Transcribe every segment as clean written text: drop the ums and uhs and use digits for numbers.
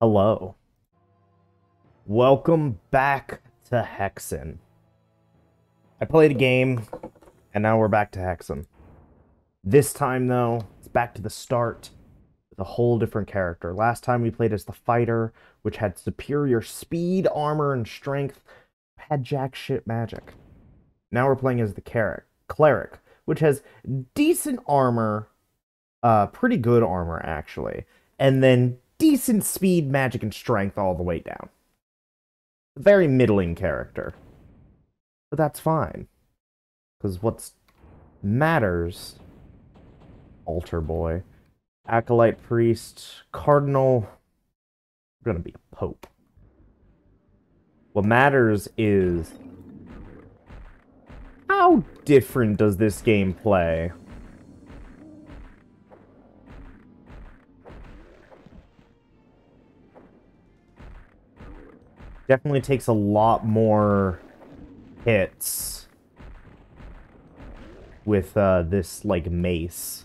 Hello. Welcome back to Hexen. I played a game, and now we're back to Hexen. This time, though, it's back to the start with a whole different character. Last time we played as the fighter, which had superior speed, armor, and strength, had jack shit magic. Now we're playing as the cleric, which has decent armor, pretty good armor, actually, and then decent speed, magic, and strength all the way down. Very middling character. But that's fine. Because what matters, altar boy, acolyte priest, cardinal, gonna be a pope. What matters is how different does this game play? Definitely takes a lot more hits with this like mace.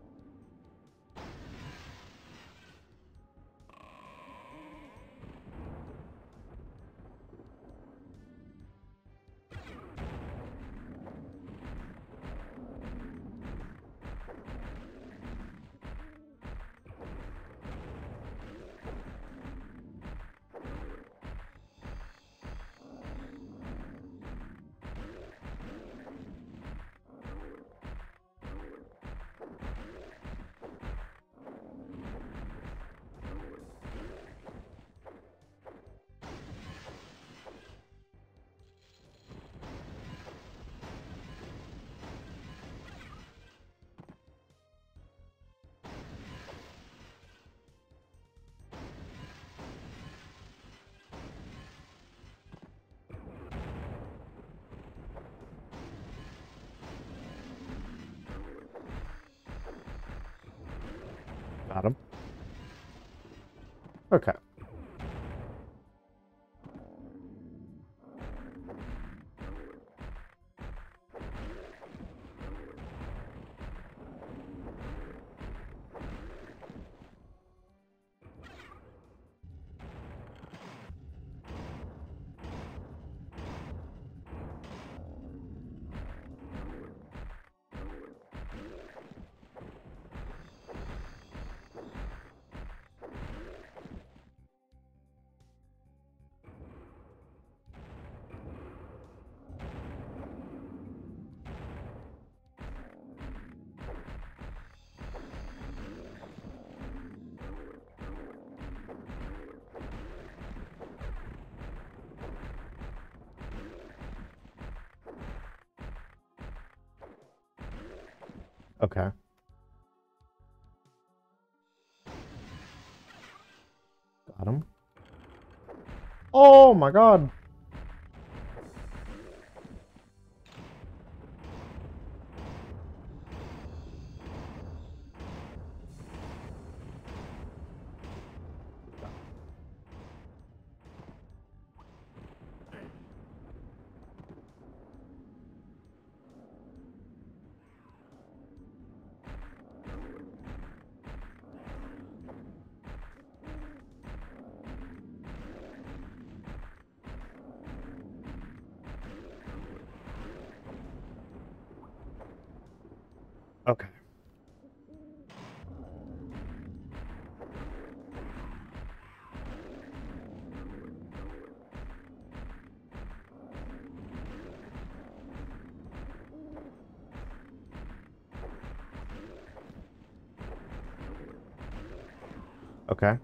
Got him. Okay. Okay. Got him. Oh my god. Okay. Okay.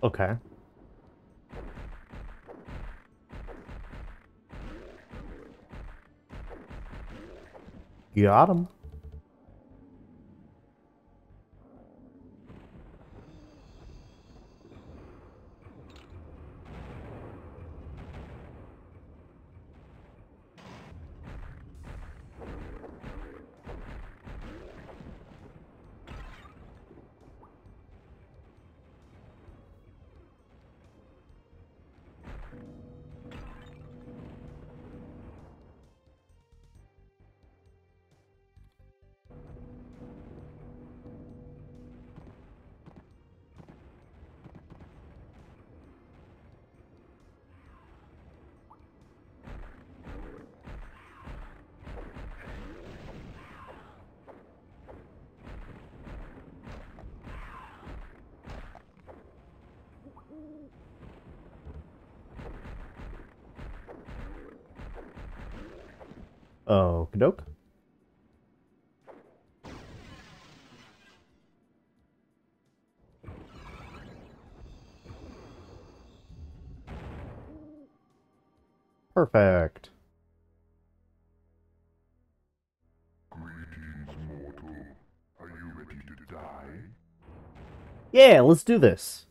Okay. Got him. Oh, doke. Perfect. Greetings, mortal. Are you ready to die? Yeah, let's do this.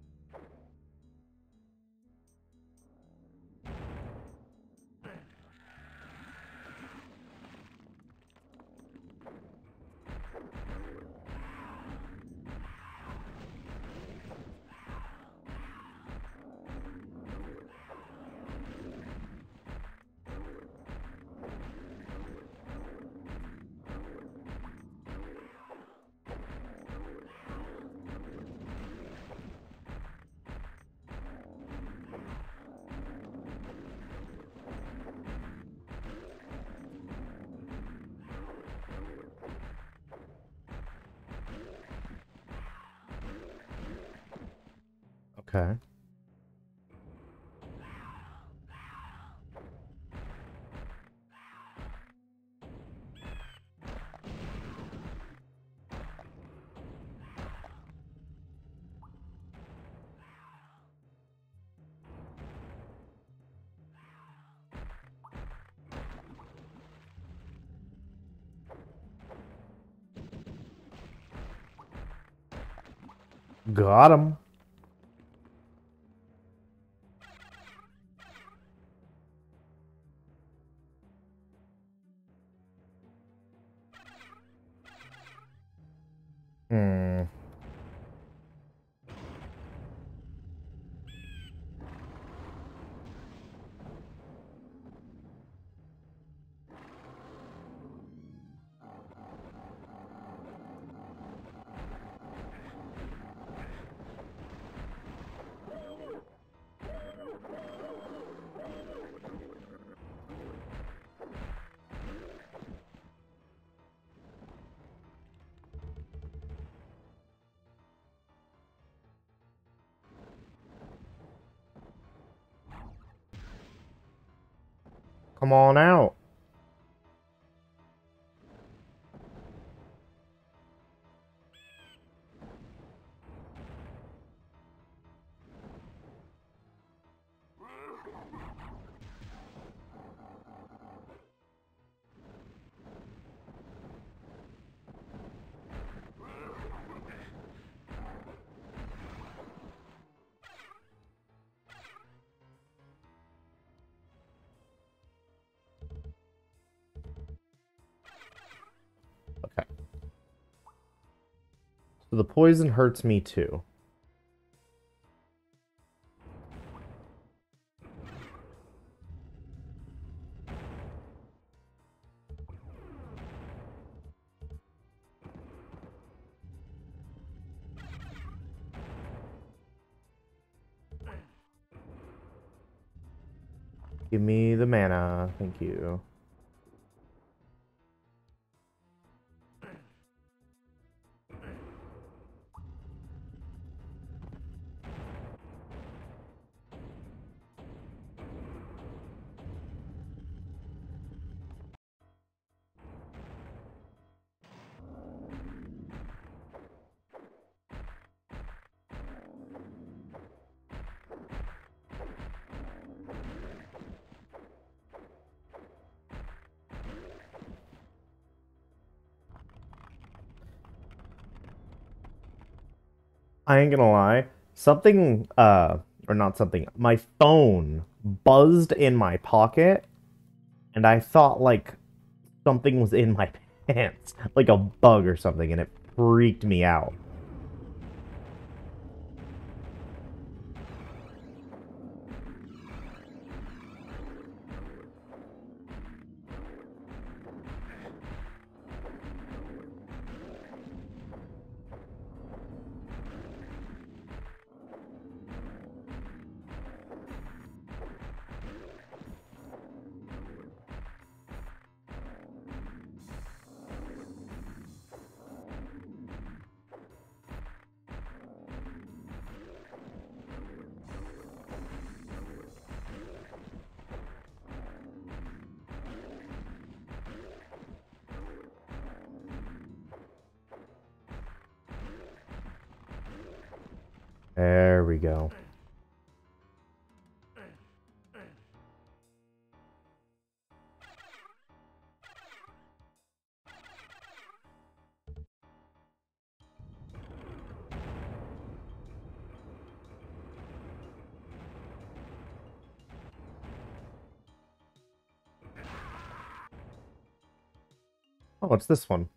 Okay. Got him. Hmm. Come on out. Okay. So the poison hurts me too. Give me the mana. Thank you. I ain't gonna lie. Something, or not something, my phone buzzed in my pocket, and I thought, like, something was in my pants, like a bug or something, and it freaked me out. There we go. Oh, what's this one?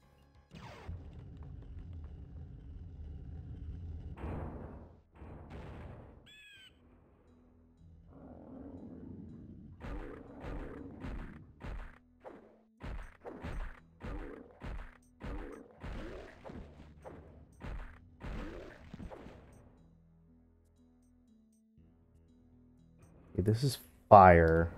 Okay, this is fire.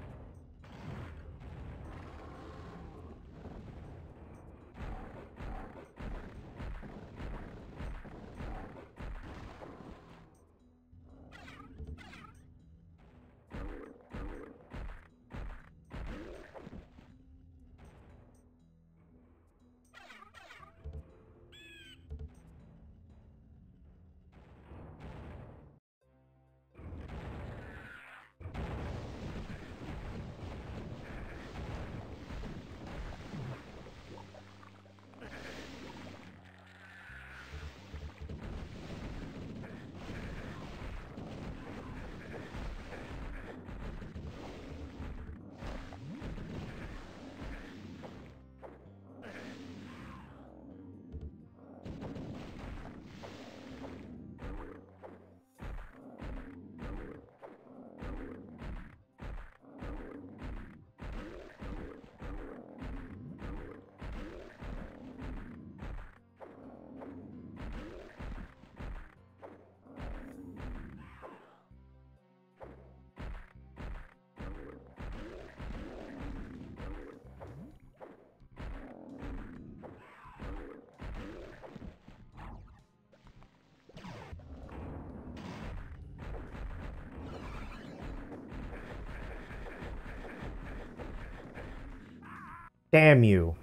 Damn you.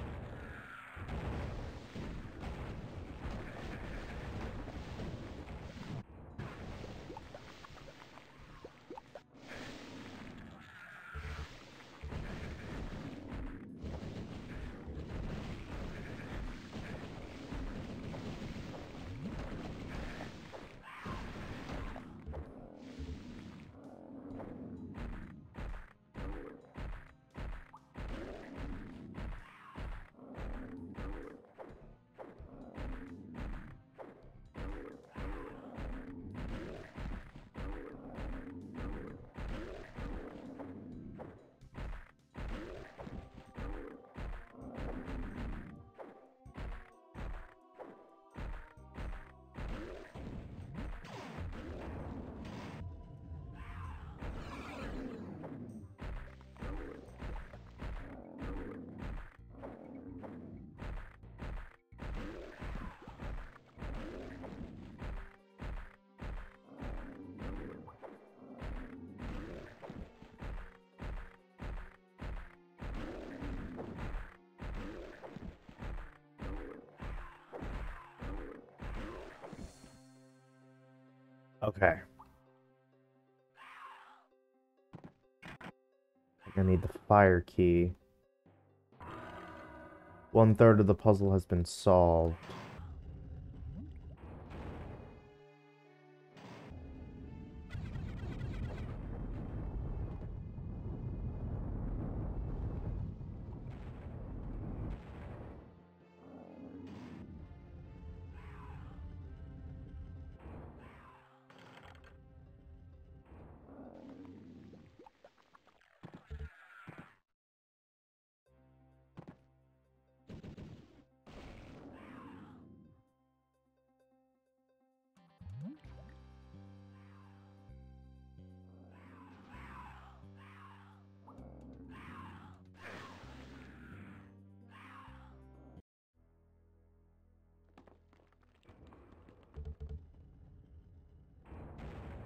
Okay. I need the fire key. 1/3 of the puzzle has been solved.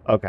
Okay.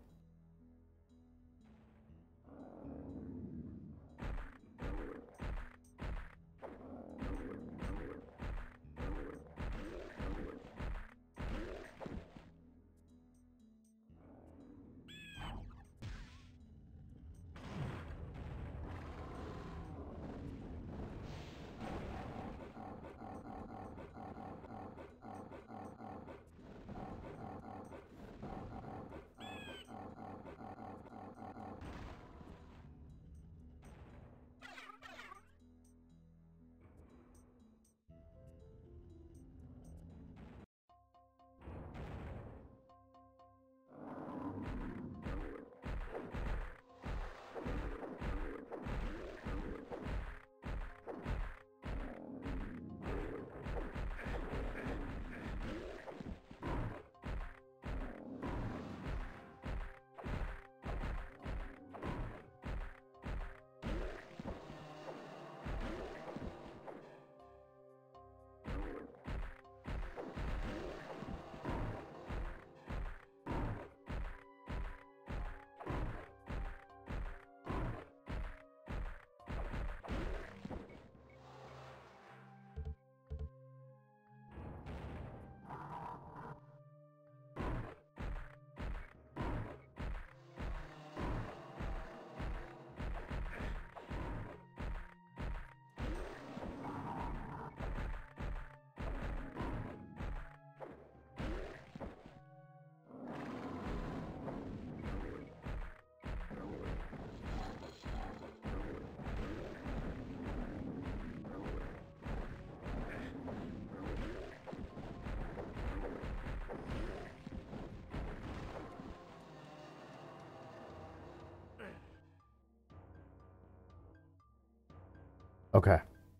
Okay.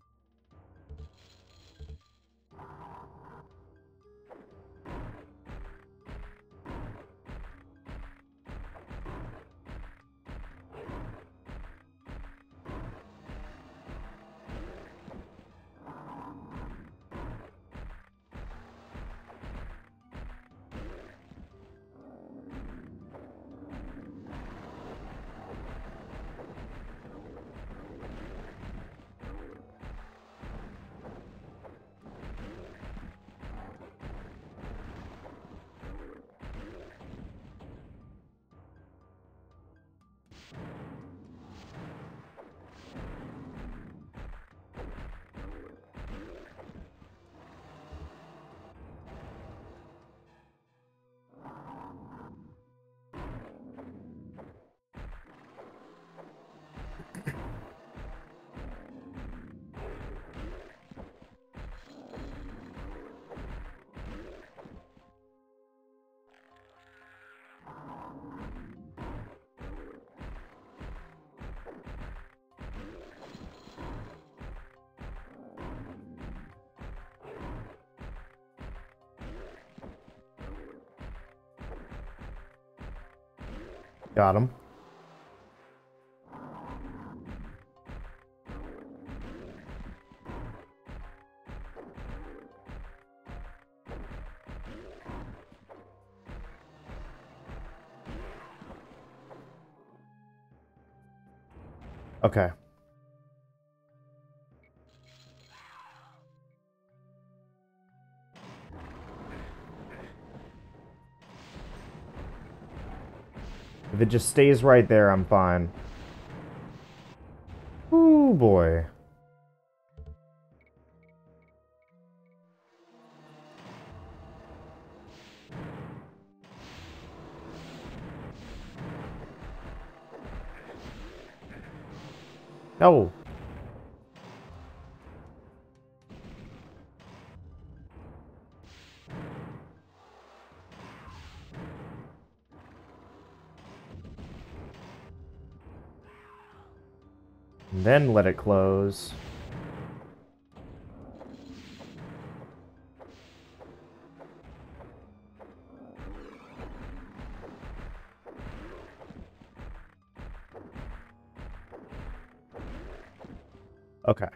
Got him. Okay. If it just stays right there, I'm fine. Ooh, boy. No. And then let it close. Okay.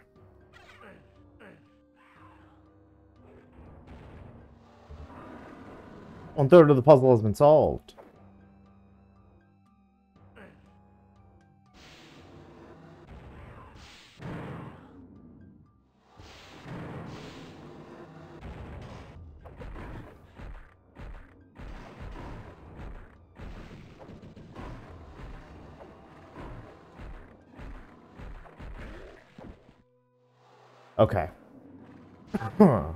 1/3 of the puzzle has been solved. Okay. Huh.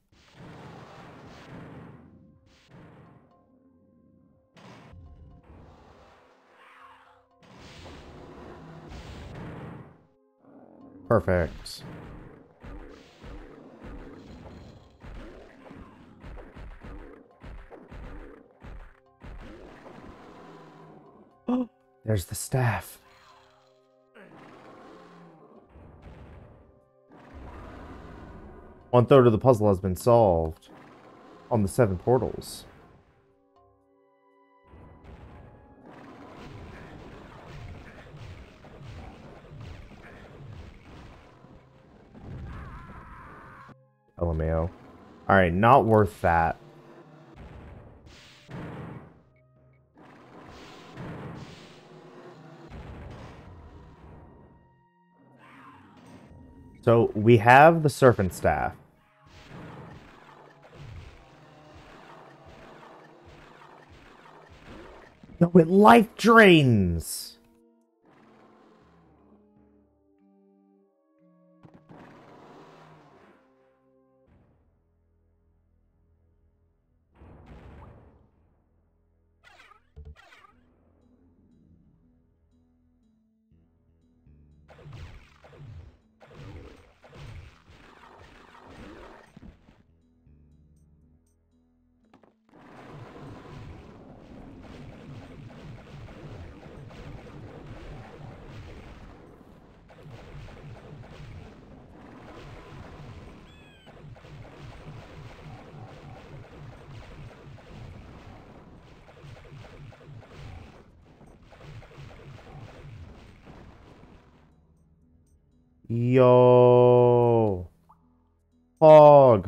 Perfect. There's the staff. One third of the puzzle has been solved on the 7 portals. LMAO. Alright, not worth that. So, we have the Serpent Staff. No, it life drains! Yo. Fog.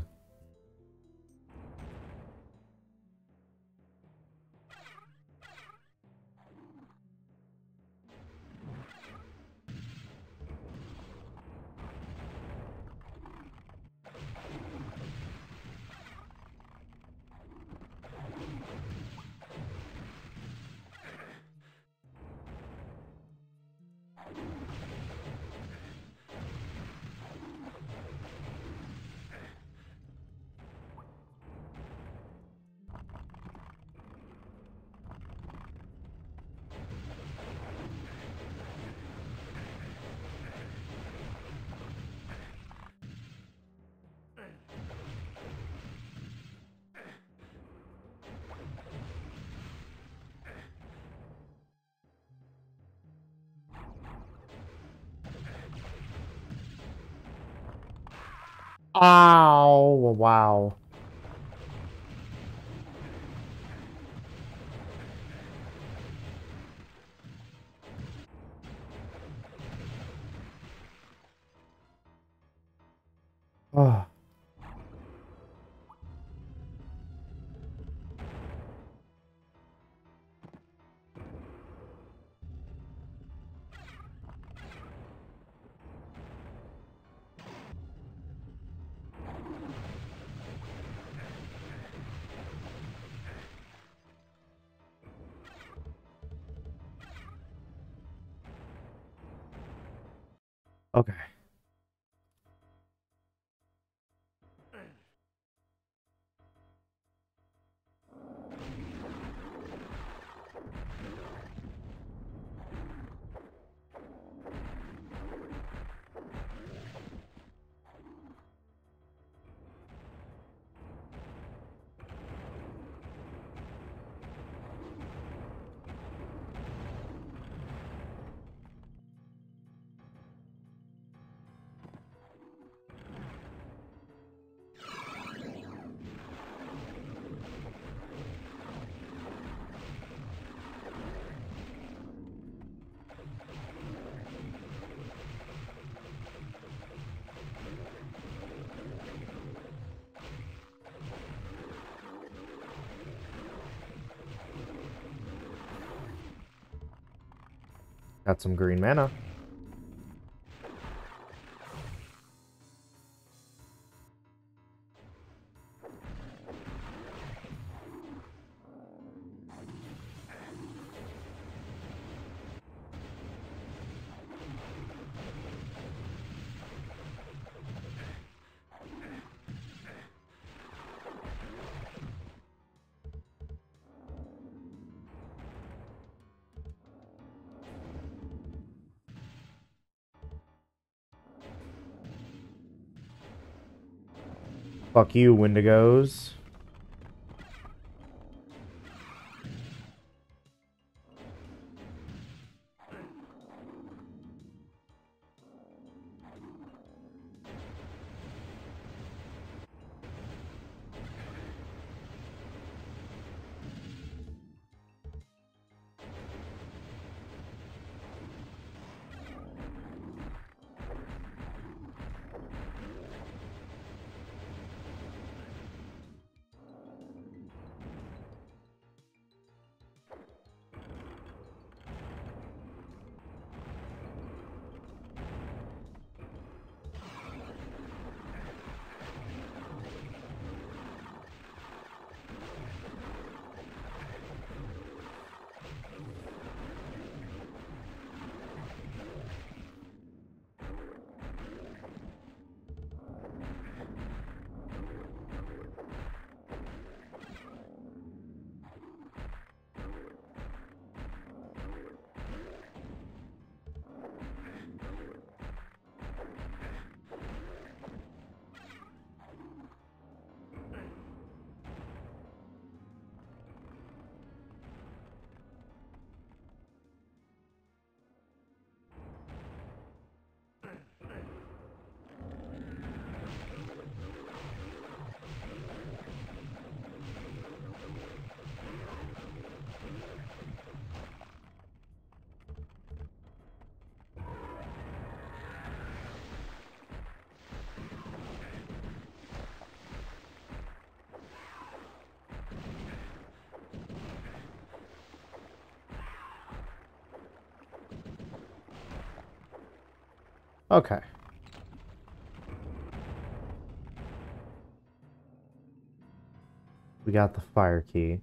Ow. Wow. Oh. Okay. Got some green mana. Fuck you, Wendigos. Okay. We got the fire key.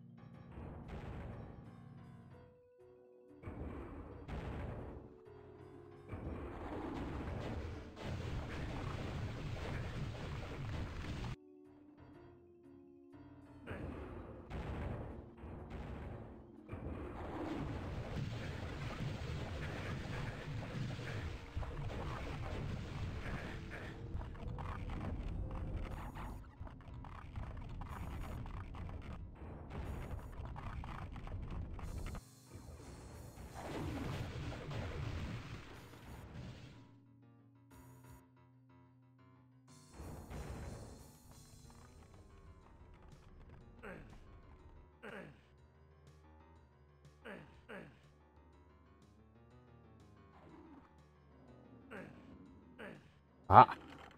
Ah.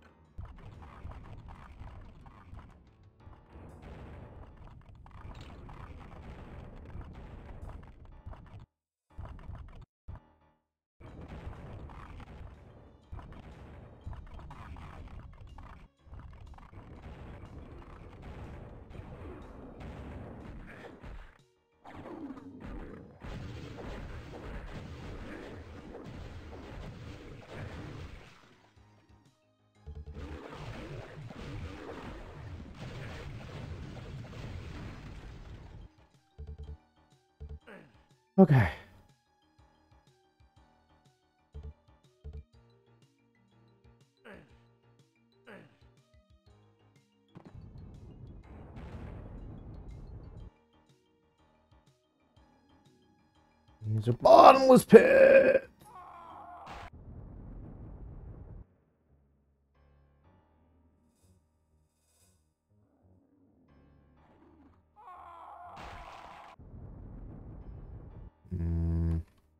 Okay. These are bottomless pit. Mm.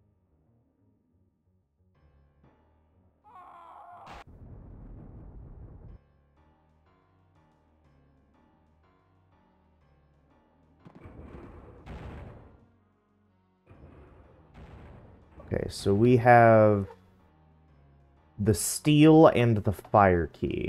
Okay, so we have the steel and the fire key.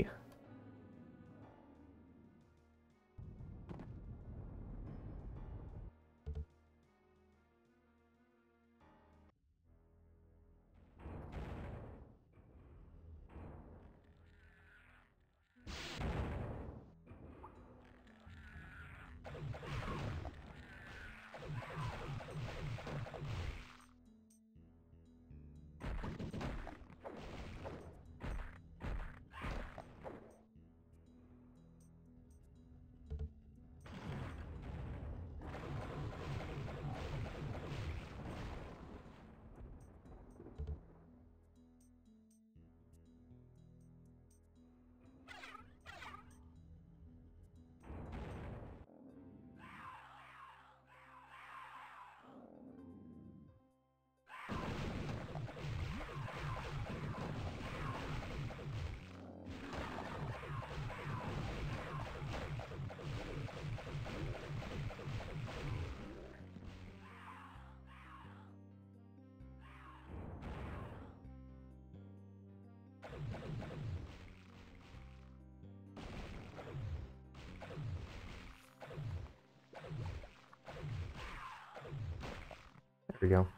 There we go.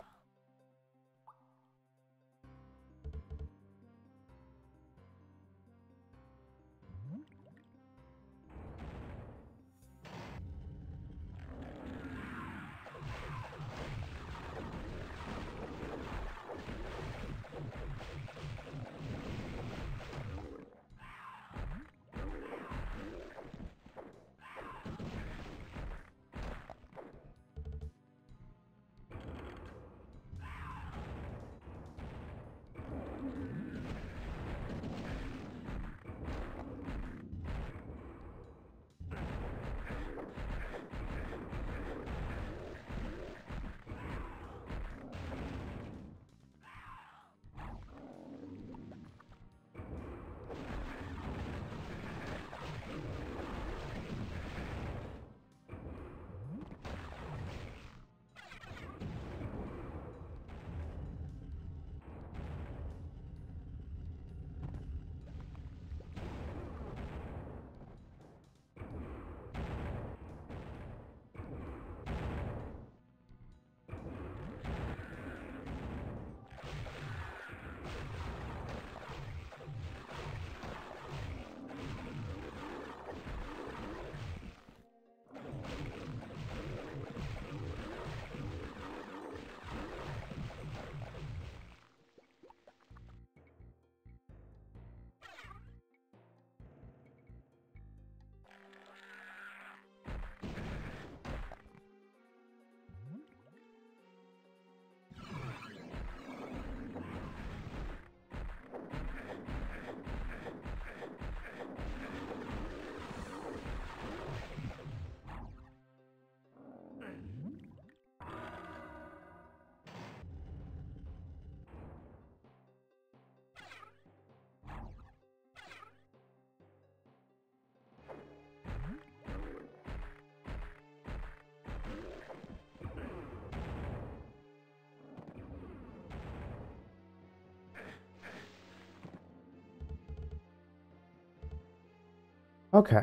Okay.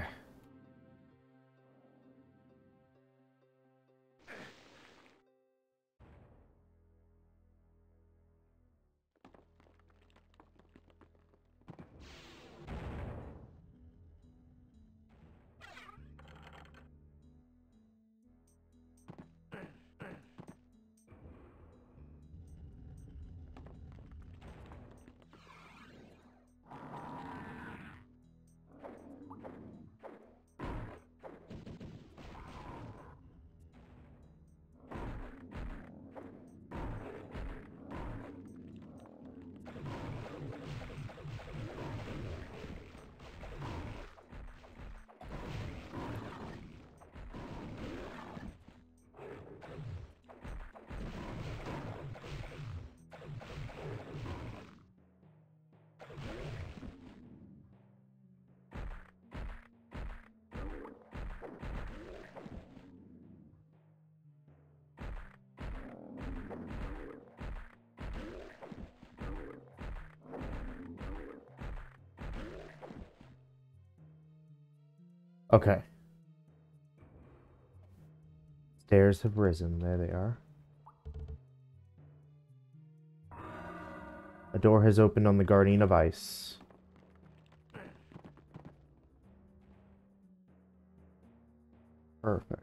Okay. Stairs have risen. There they are. A door has opened on the Guardian of Ice. Perfect.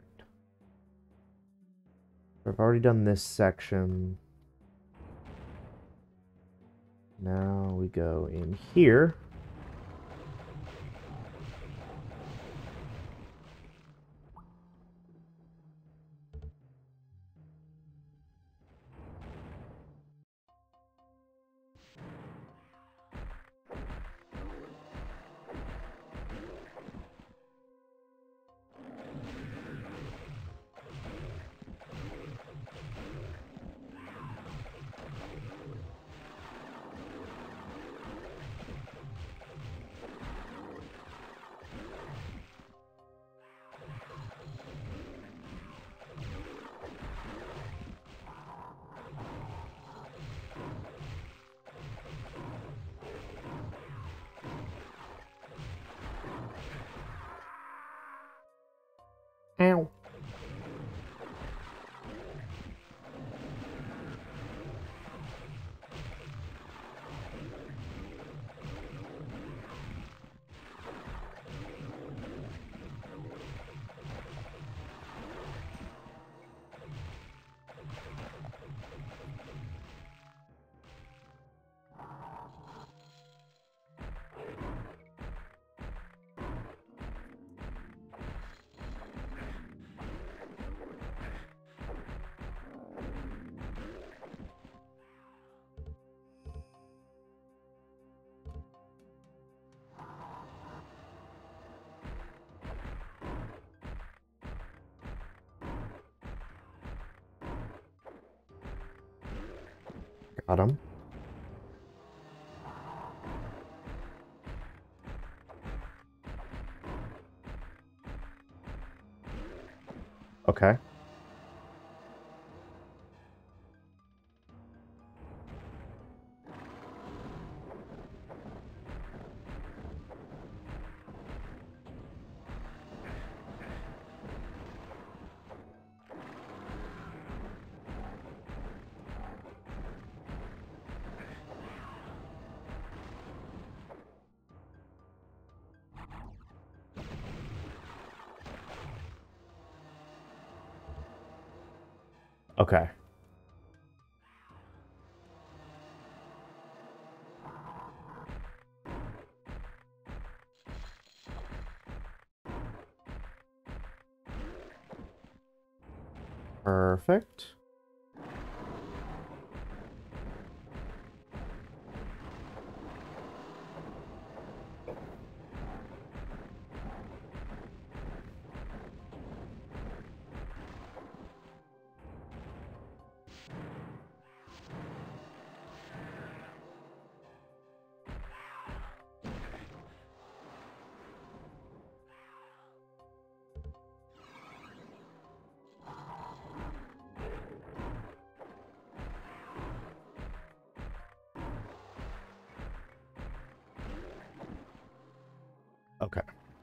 I've already done this section. Now we go in here. Ow. Got him. Okay. Okay. Perfect. Okay.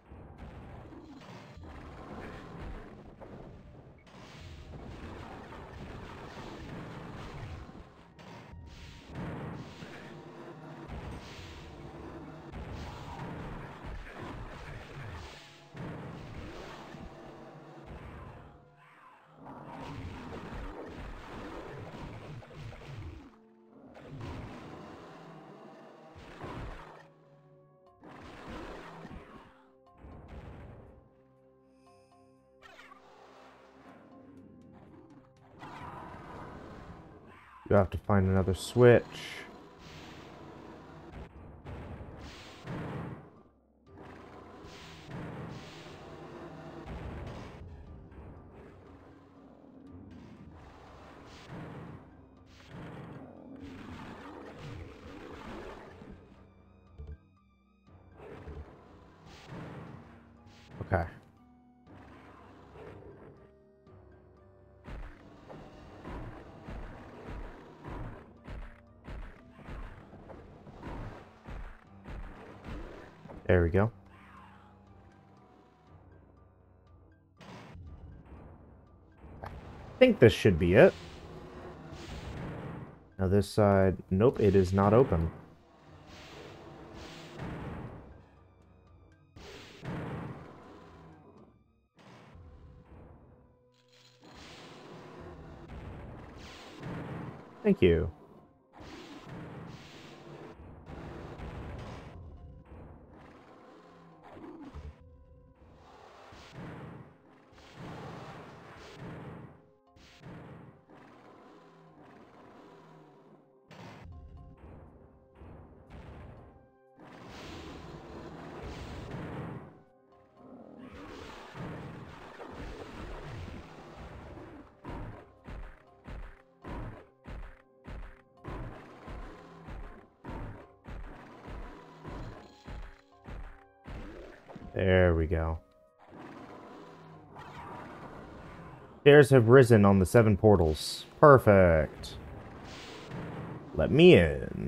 You have to find another switch. Okay. There we go. I think this should be it. Now this side, nope, it is not open. Thank you. There we go. Stairs have risen on the 7 portals. Perfect. Let me in.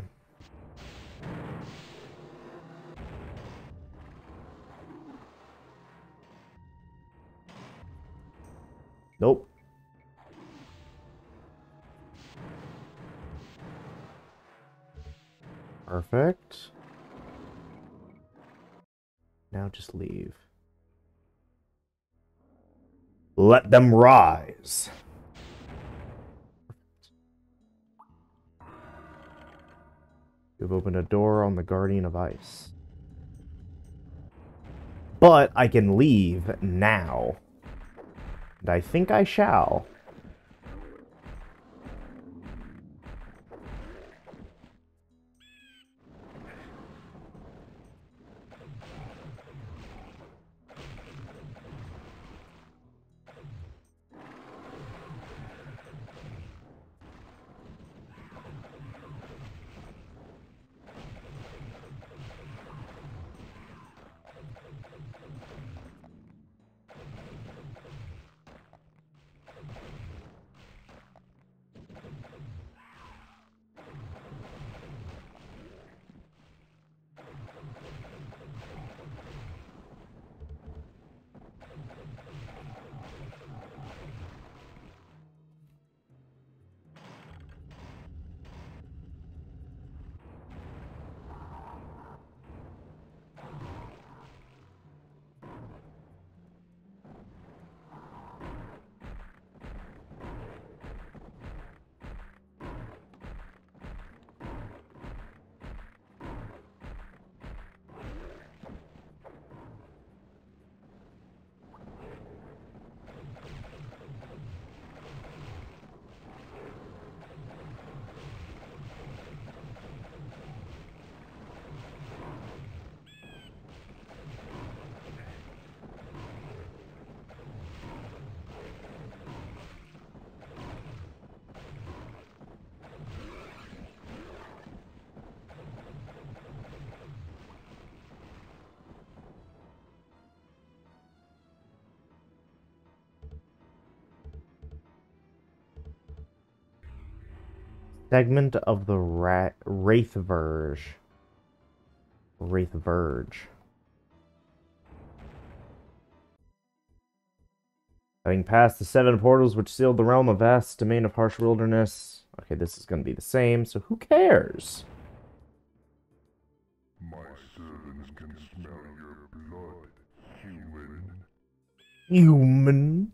Nope. Perfect. Now just leave. Let them rise. You've opened a door on the Guardian of Ice. But I can leave now. And I think I shall. Segment of the Wraith Verge. Wraith Verge. Having passed the 7 portals which sealed the realm of vast domain of harsh wilderness. Okay, this is going to be the same, so who cares? My servants can smell your blood, human. Human.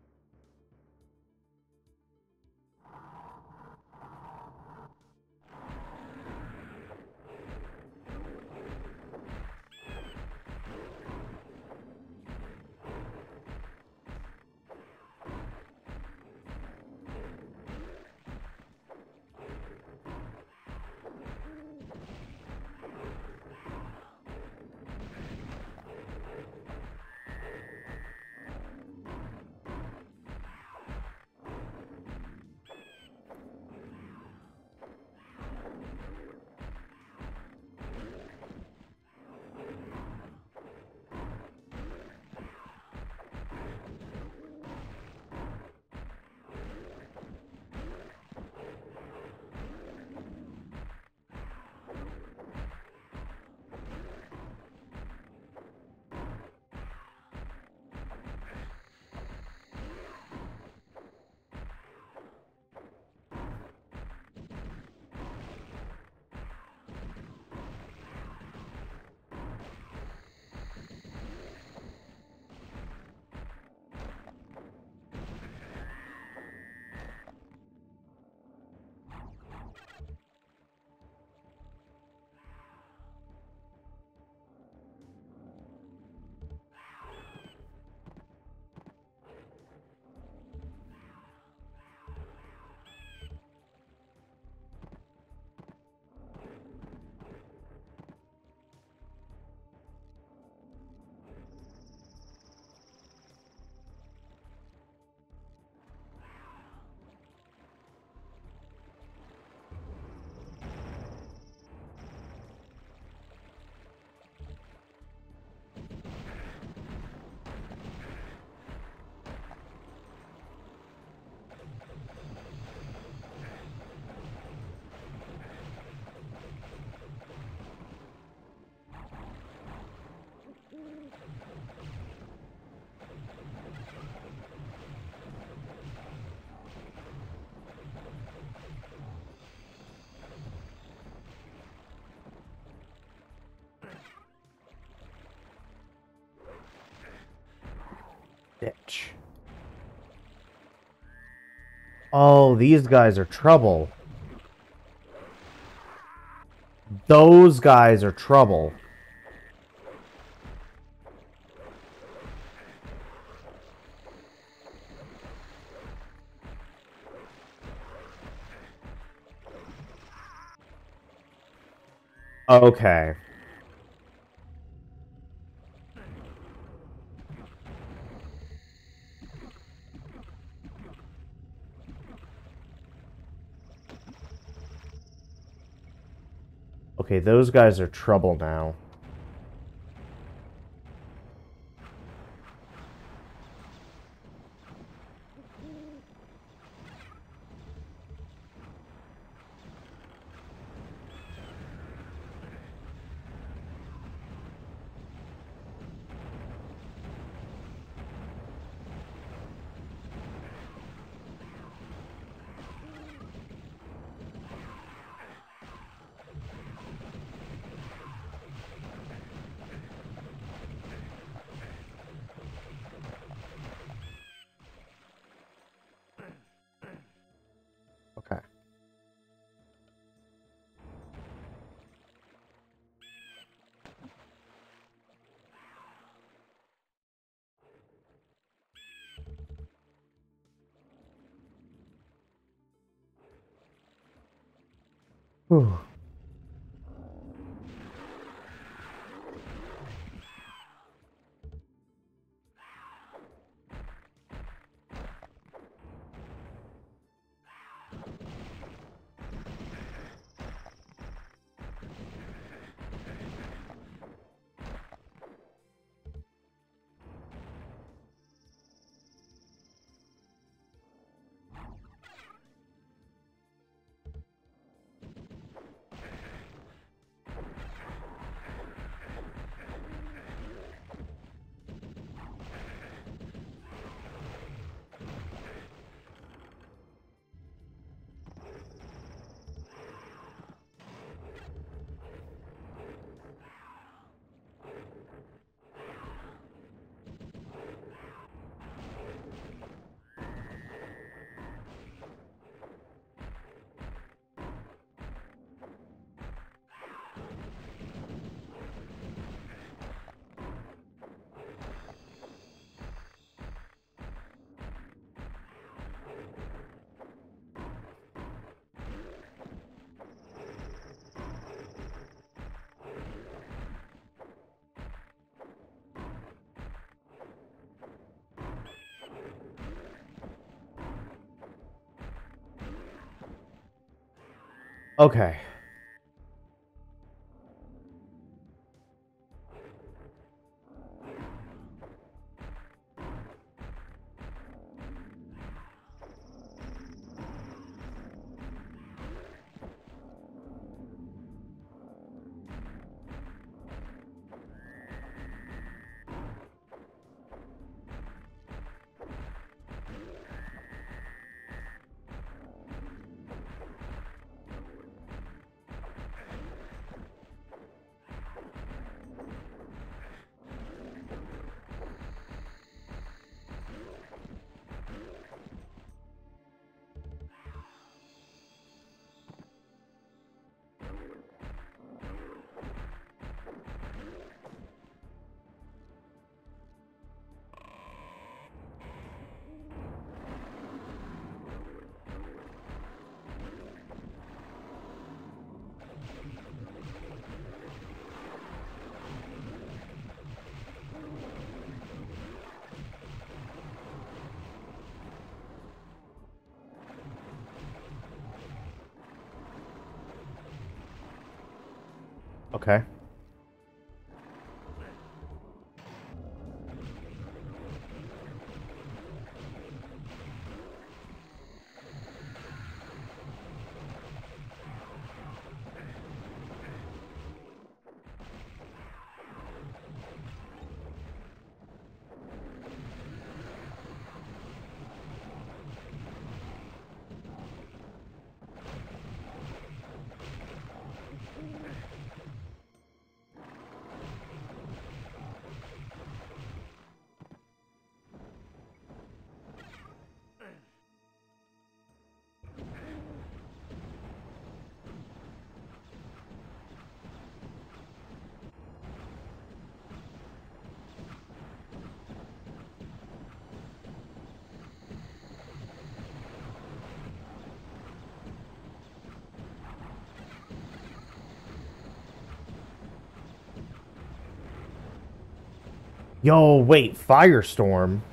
Bitch. Oh, these guys are trouble. Those guys are trouble. Okay. Okay, those guys are trouble now. Okay. Whew. Okay. Okay. Yo, wait, Firestorm.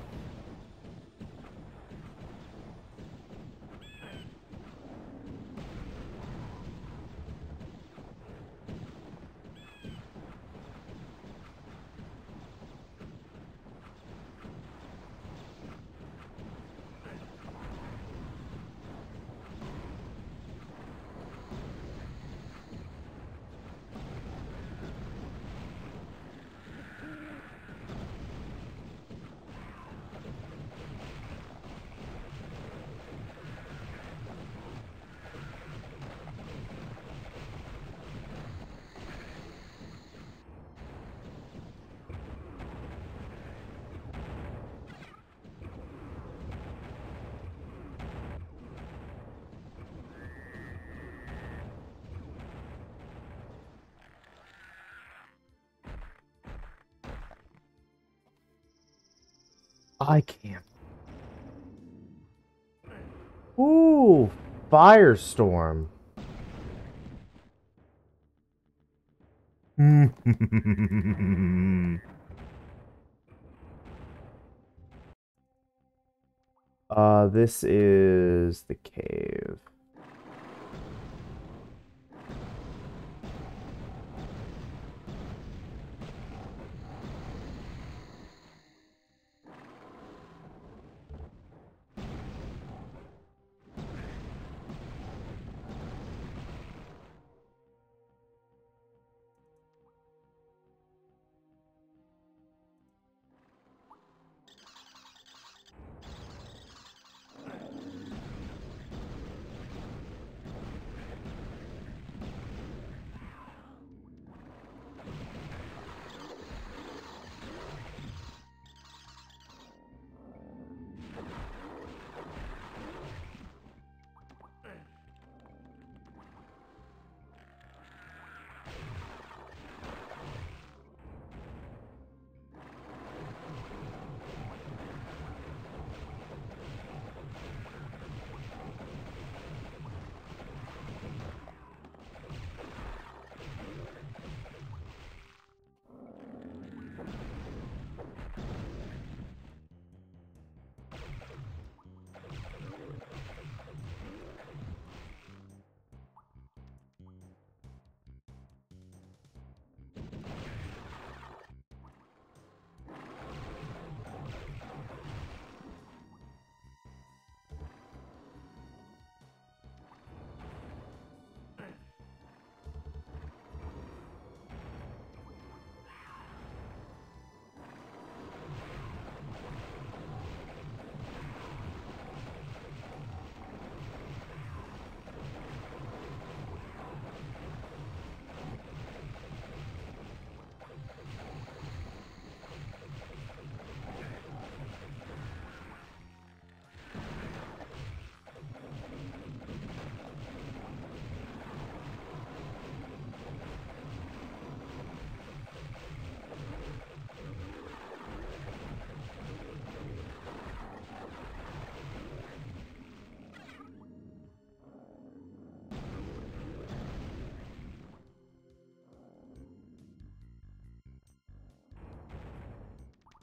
I can't. Ooh, Firestorm. This is the cave.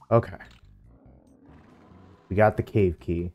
Okay. We got the cave key.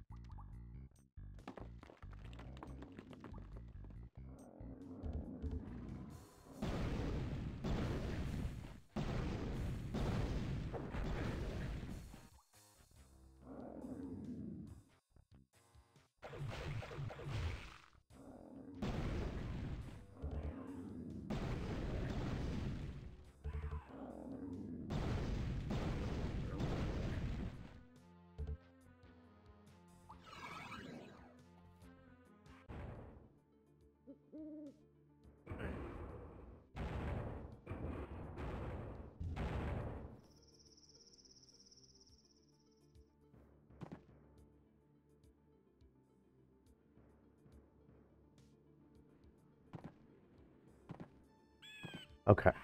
Okay.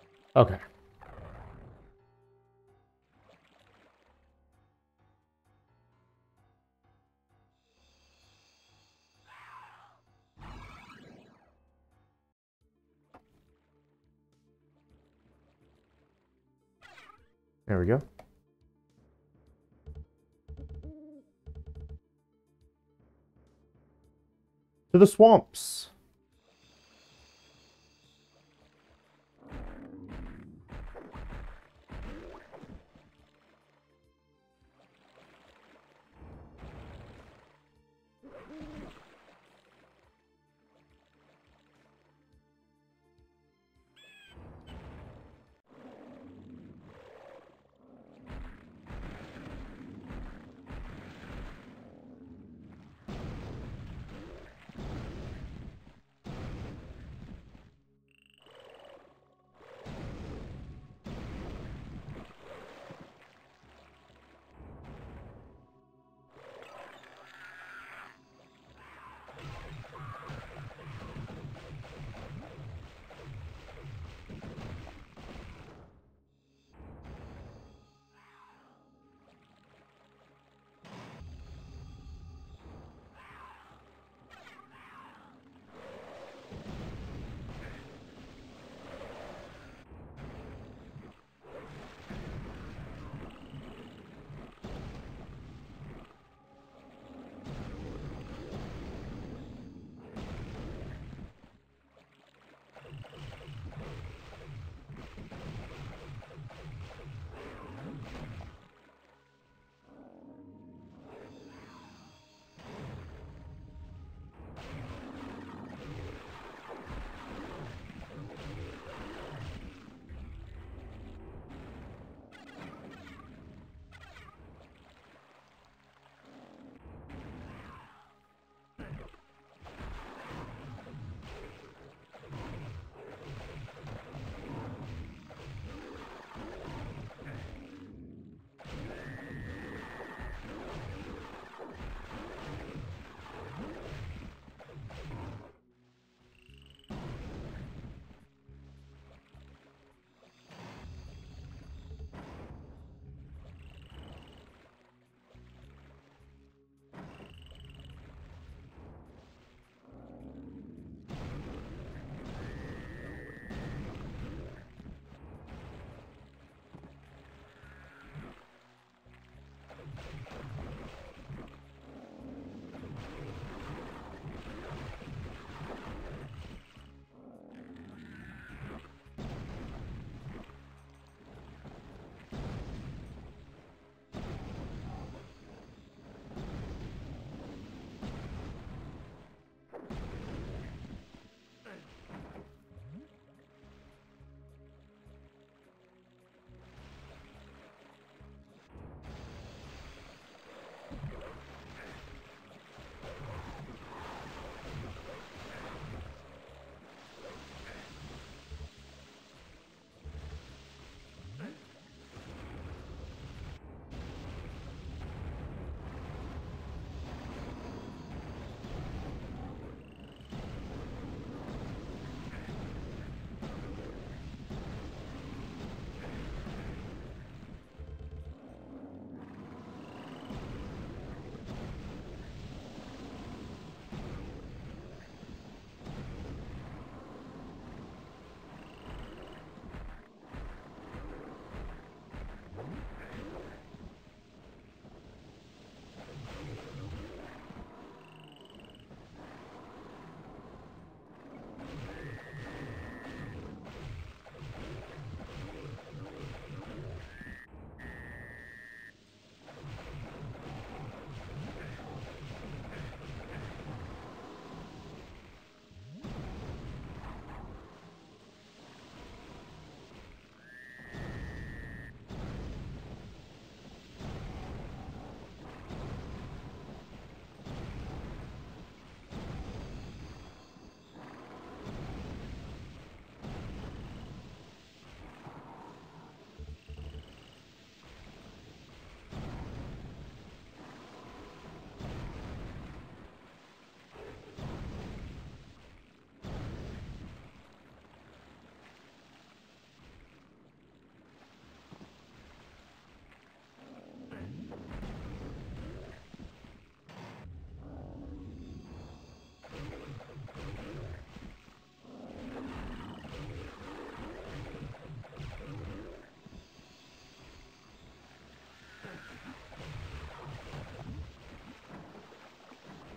Okay. There we go. To the swamps.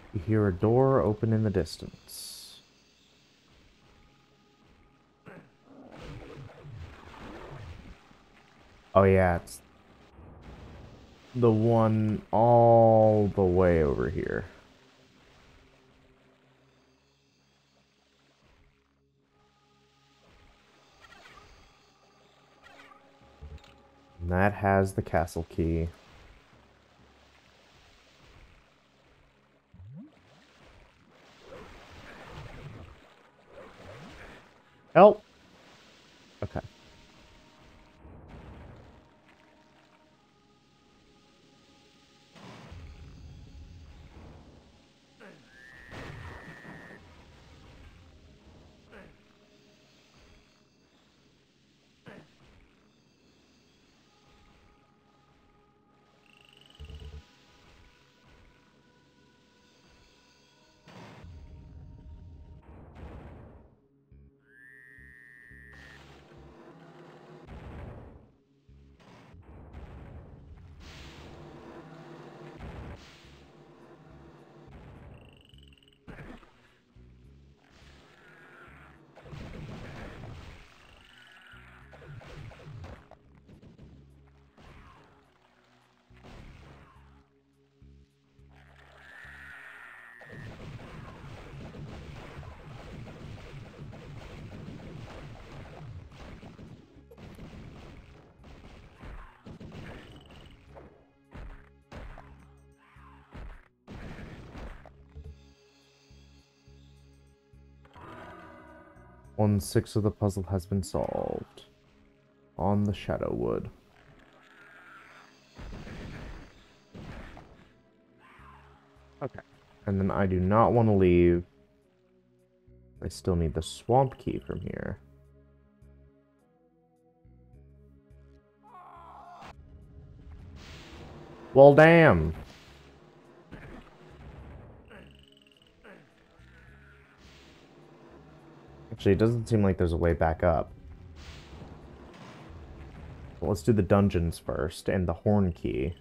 You hear a door open in the distance. Oh yeah, it's the one all the way over here. And that has the castle key. Help! Okay. One-sixth of the puzzle has been solved. On the Shadow Wood. Okay. And then I do not want to leave. I still need the swamp key from here. Well, damn. Actually, it doesn't seem like there's a way back up. Well, let's do the dungeons first and the horn key.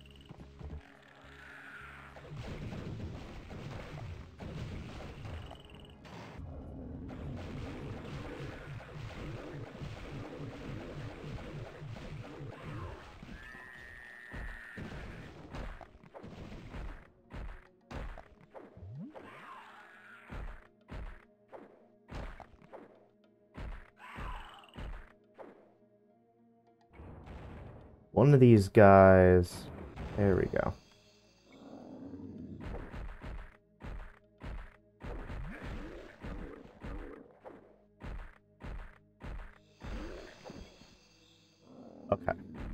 One of these guys... There we go. Okay.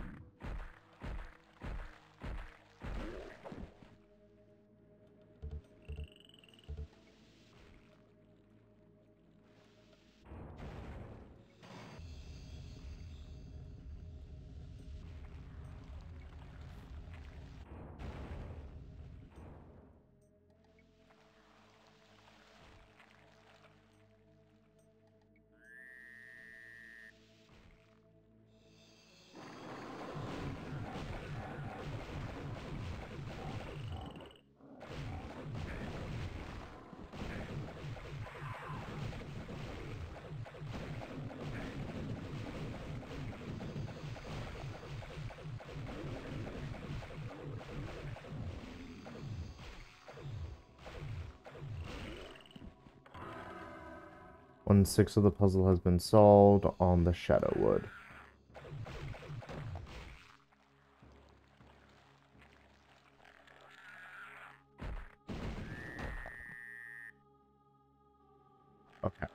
One-sixth of the puzzle has been solved on the Shadow Wood. Okay.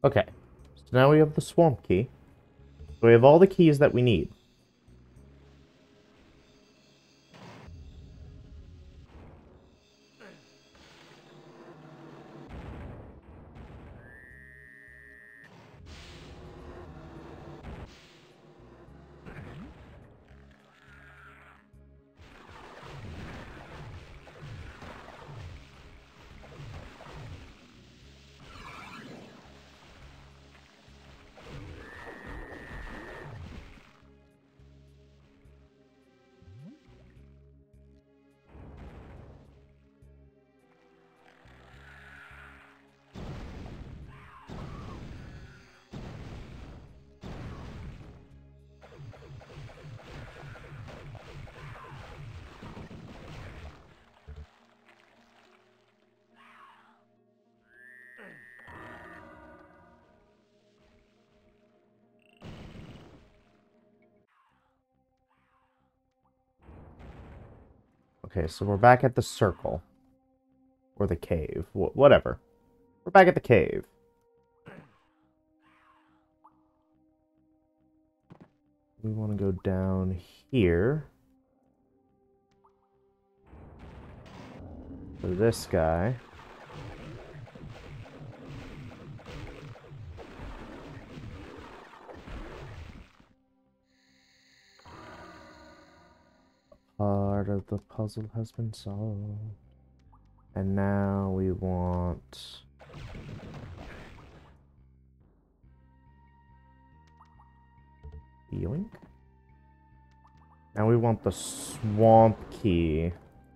Okay. So now we have the swamp key. So we have all the keys that we need. Okay, so we're back at the circle. Or the cave. Whatever. We're back at the cave. We want to go down here. For this guy. Part of the puzzle has been solved. And now we want... Yoink. Now we want the swamp key.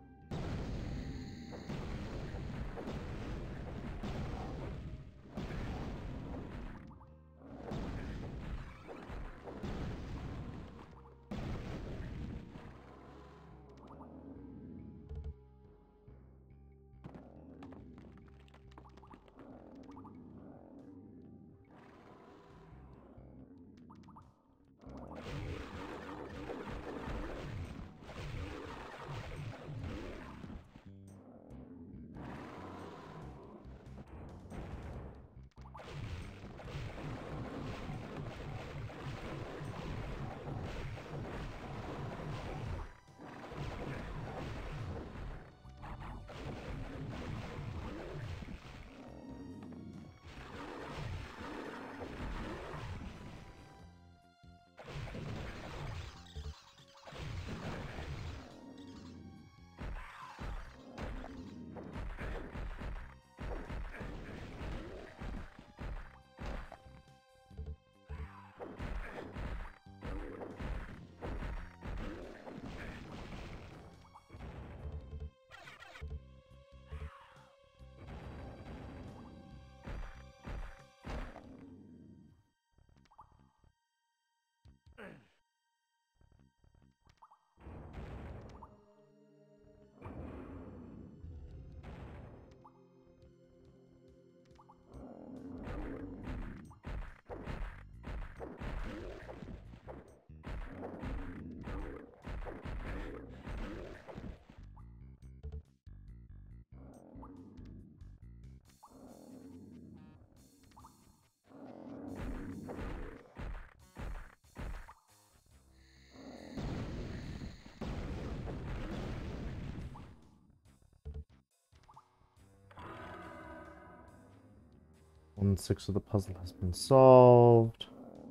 One-sixth of the puzzle has been solved.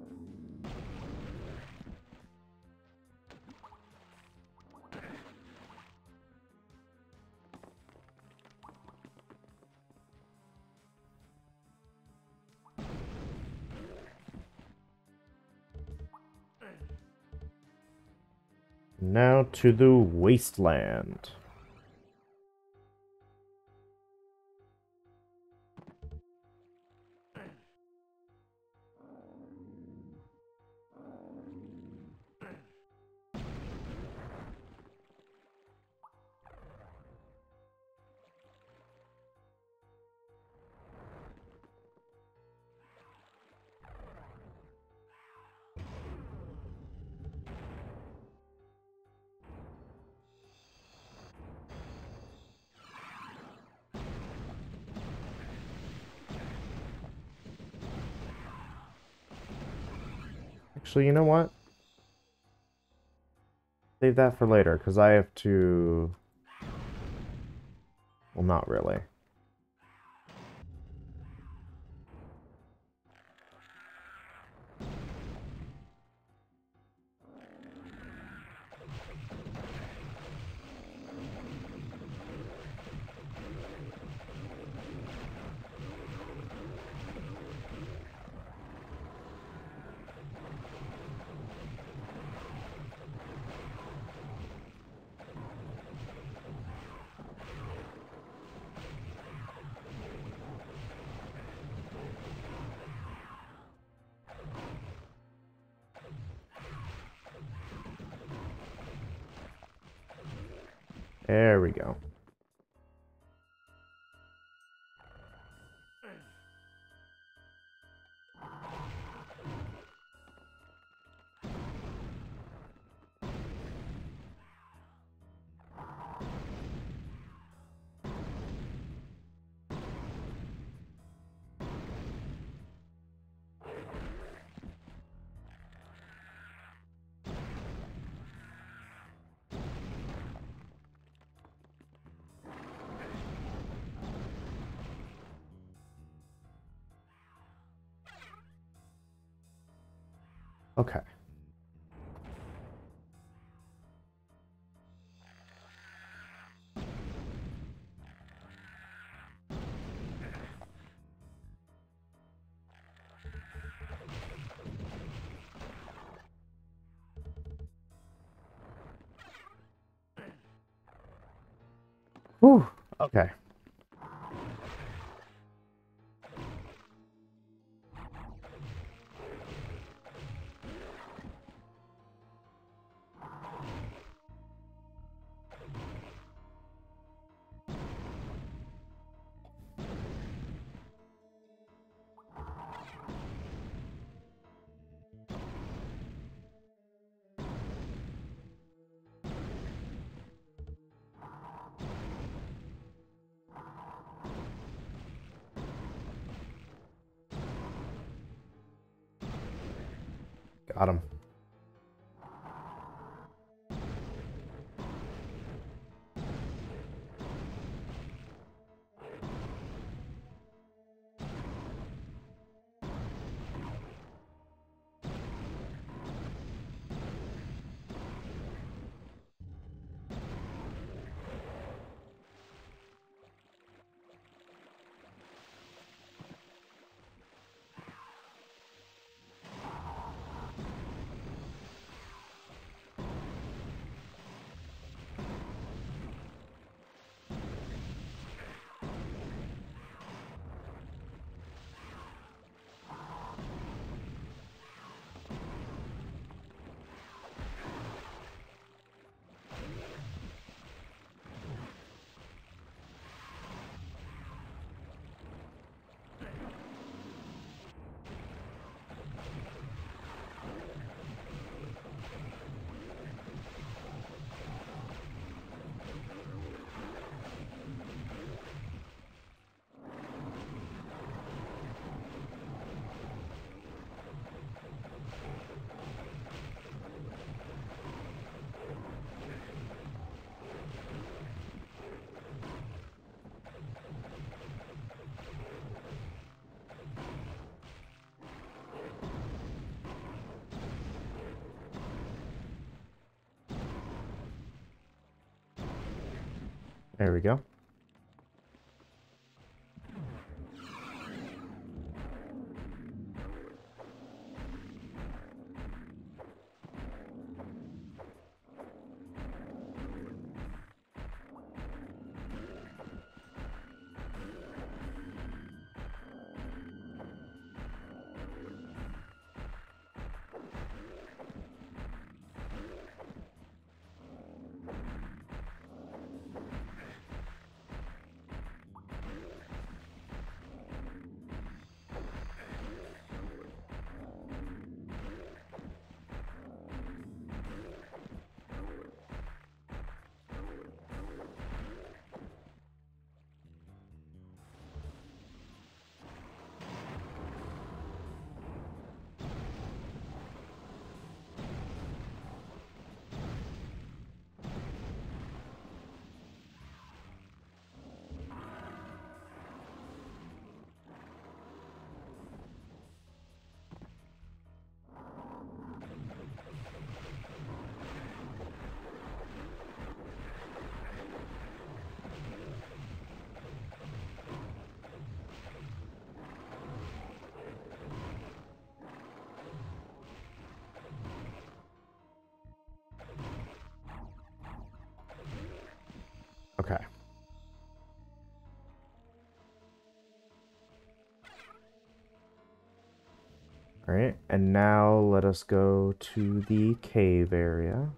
Now to the wasteland. Actually, you know what? Save that for later, because I have to... Well, not really. There we go. Okay. Whew. Okay. Got him. There we go. Alright, and now let us go to the cave area.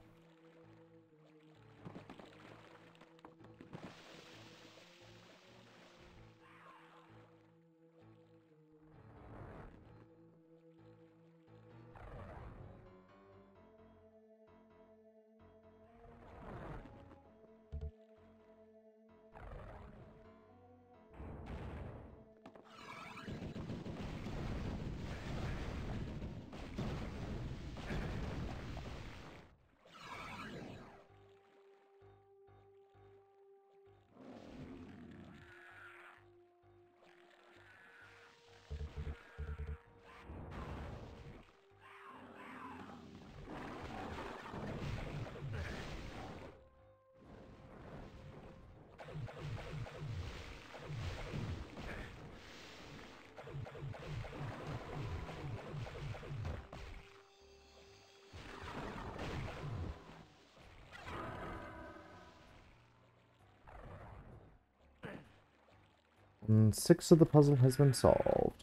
And 6 of the puzzle has been solved.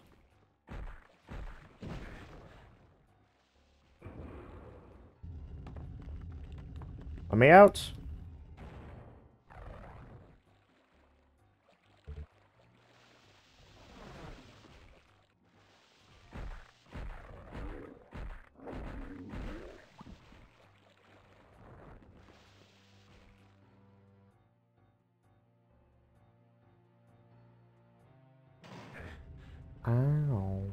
Let me out. Ow.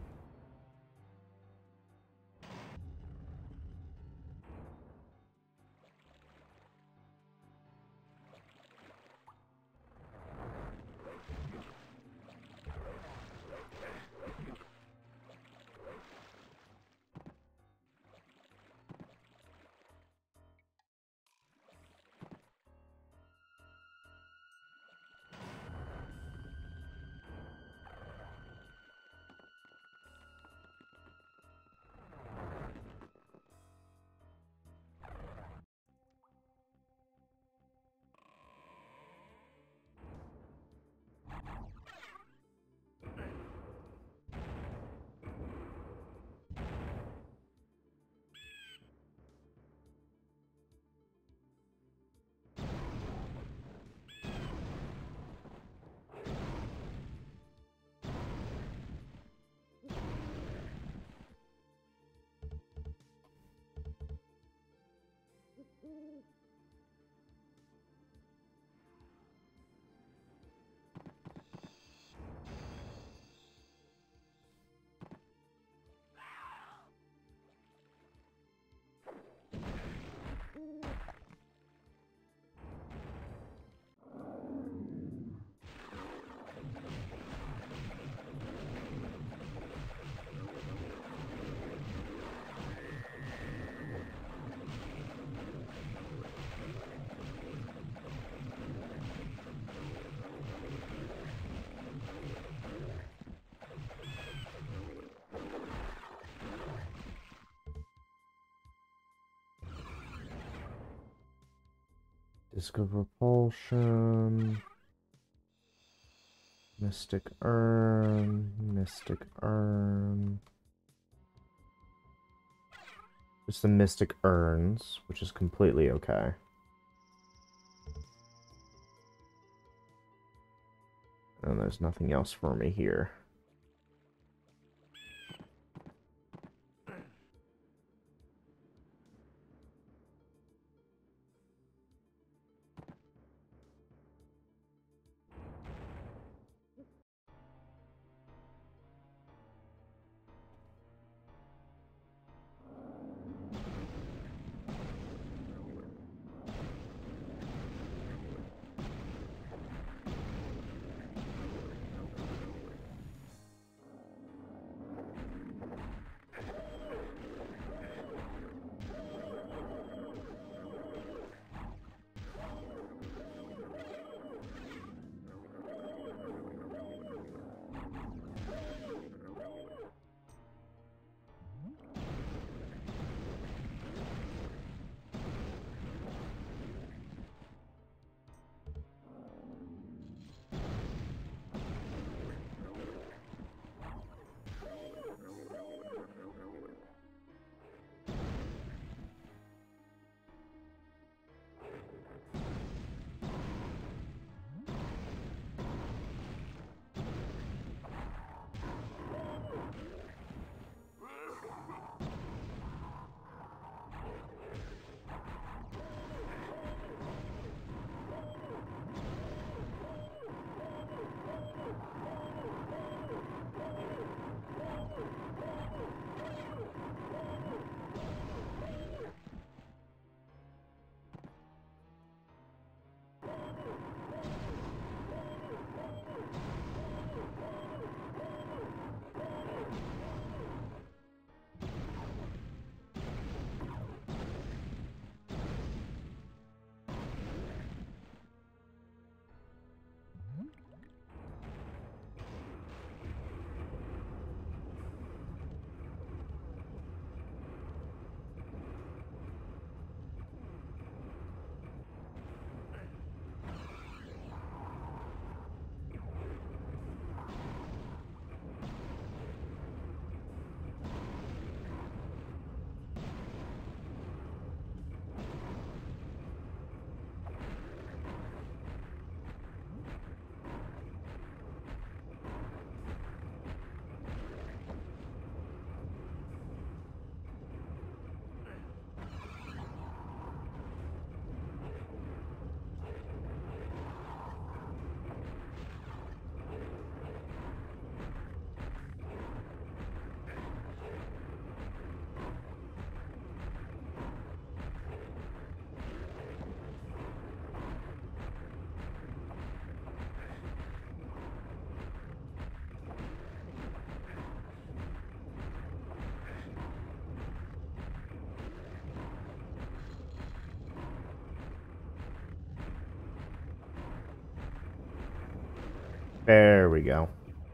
Disc of Repulsion. Mystic Urn. Mystic Urn. Just the Mystic Urns, which is completely okay. And there's nothing else for me here. There we go.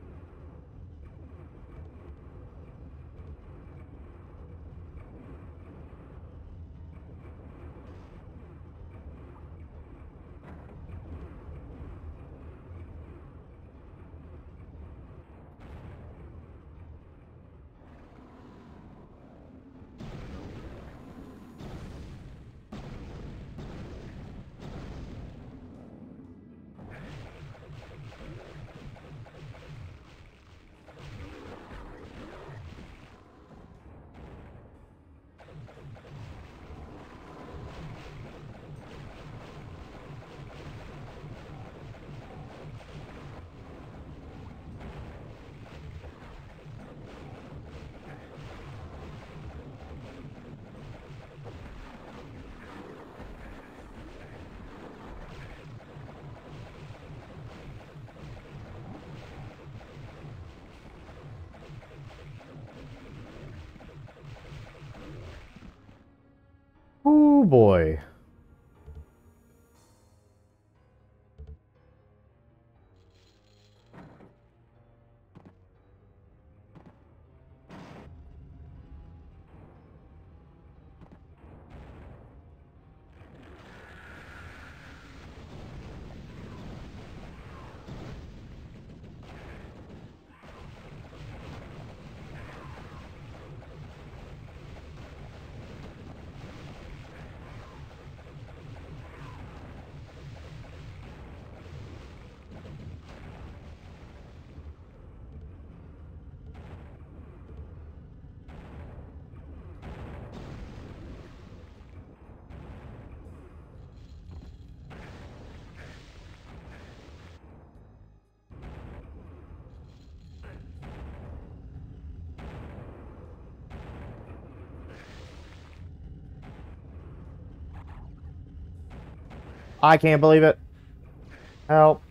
Oh boy. I can't believe it. Help.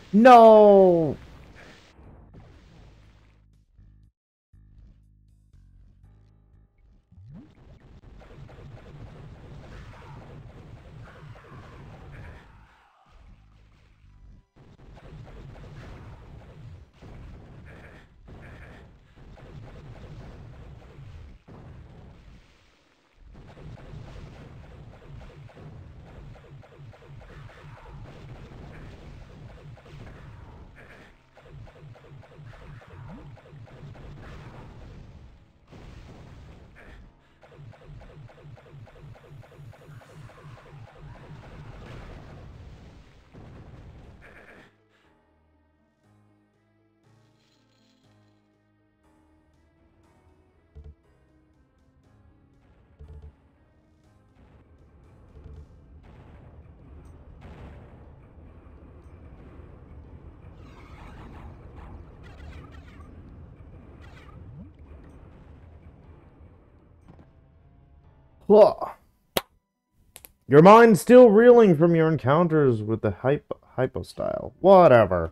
No! Whoa. Your mind's still reeling from your encounters with the hypostyle. Whatever.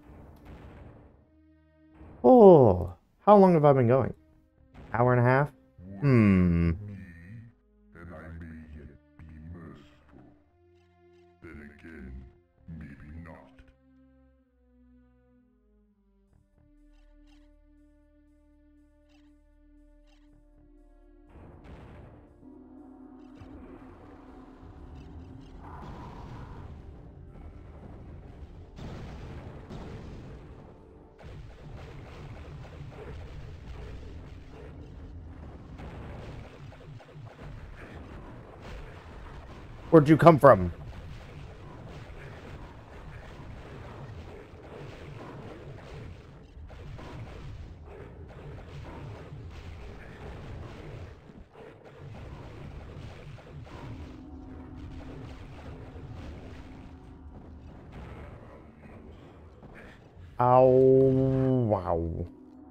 Oh, how long have I been going? Hour and a half? Hmm. Me, and I may yet be merciful. Then again, maybe not. Where'd you come from? Ow, wow.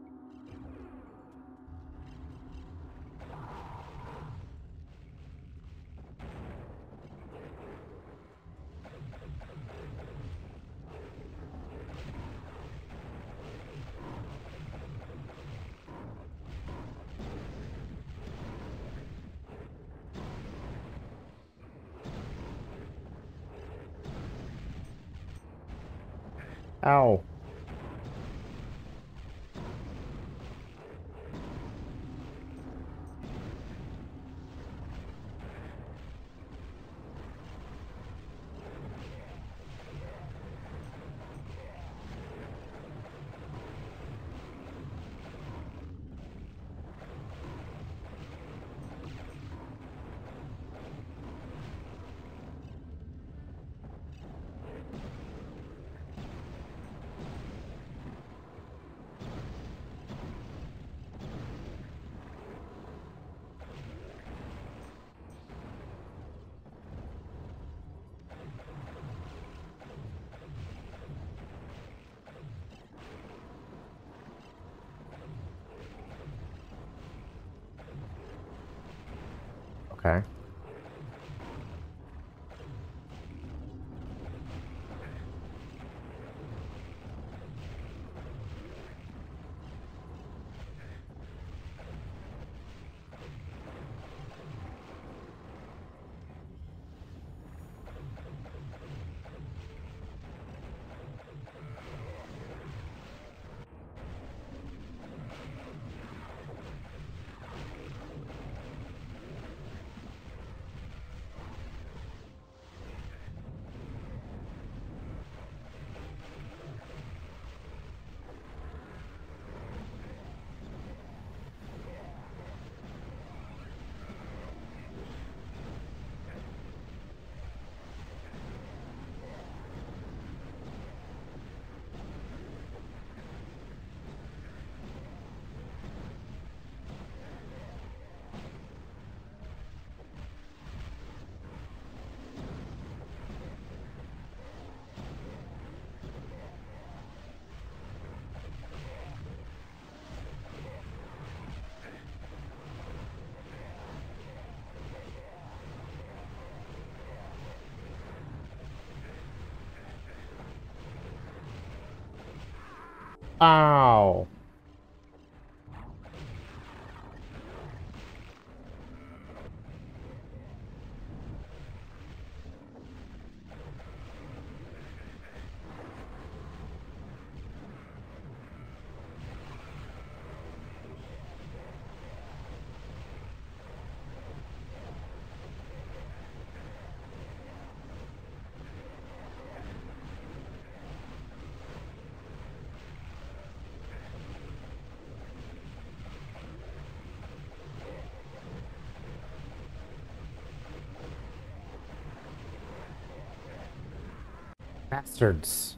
Ow. Okay. Ow. Bastards.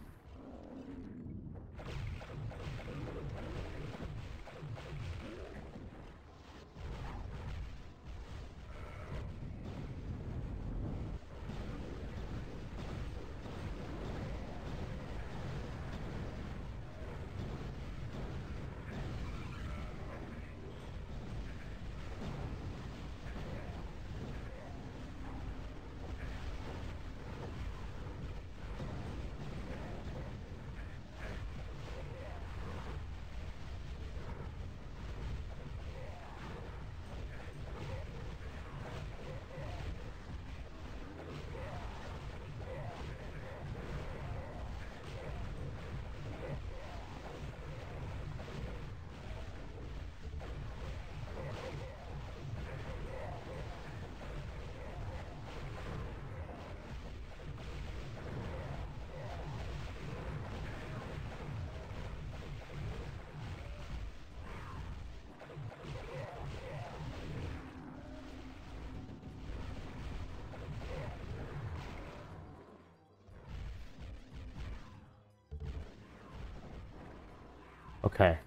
Okay.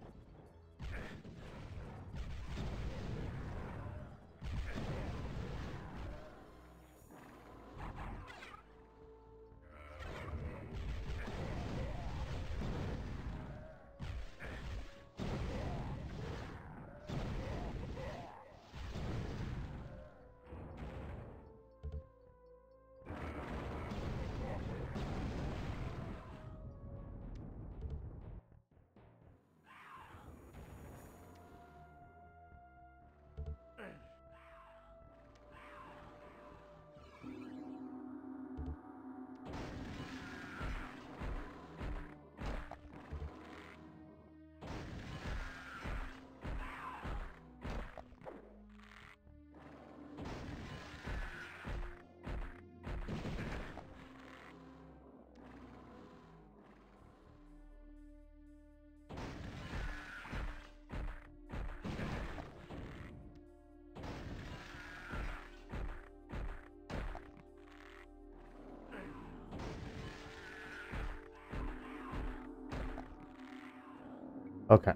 Okay.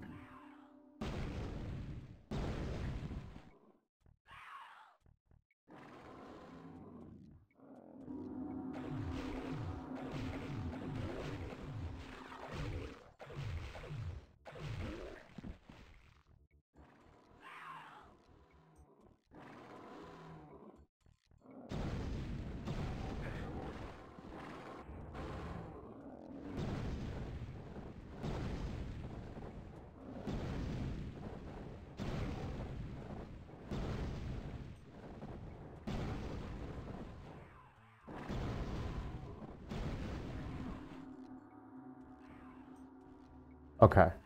Okay.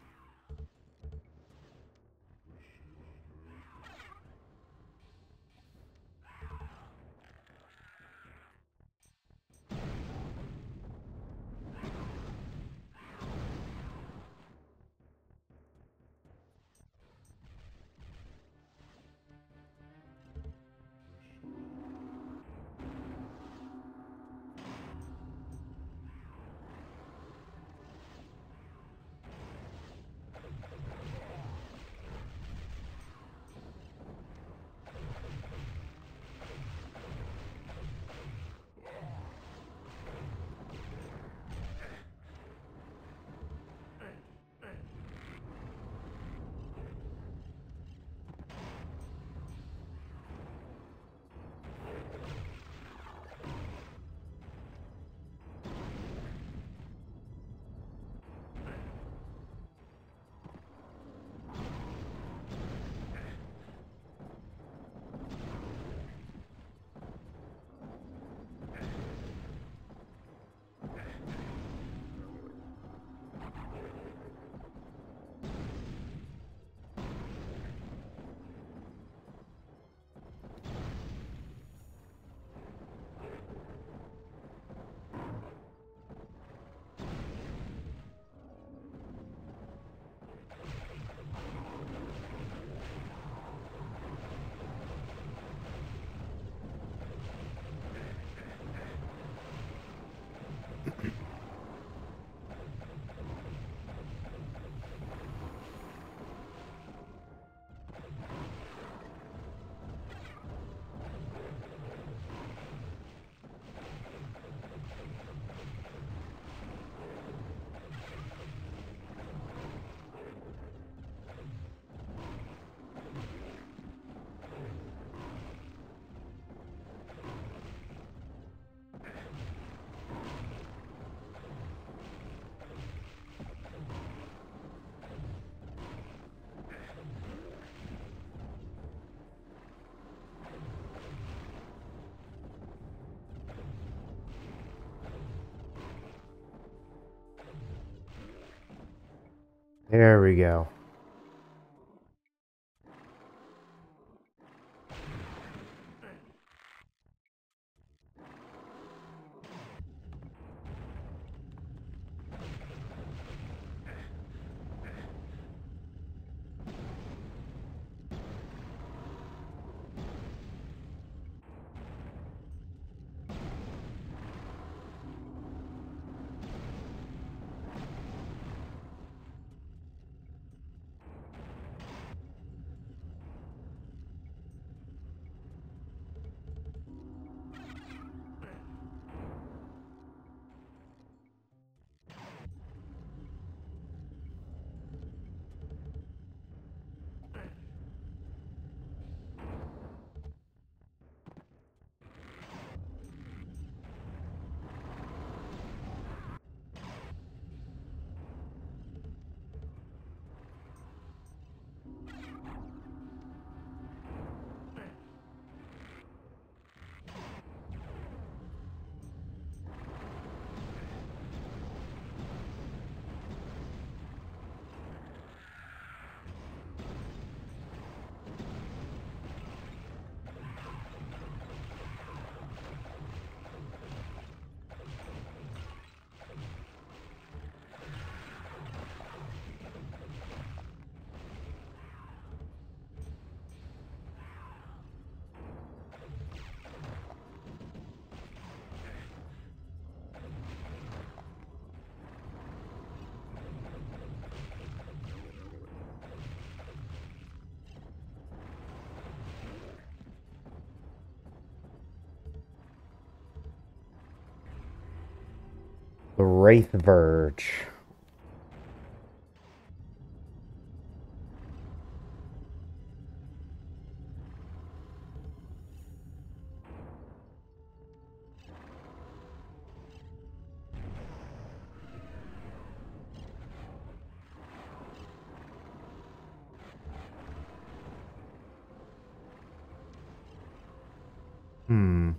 There we go. The Wraith Verge. Hmm.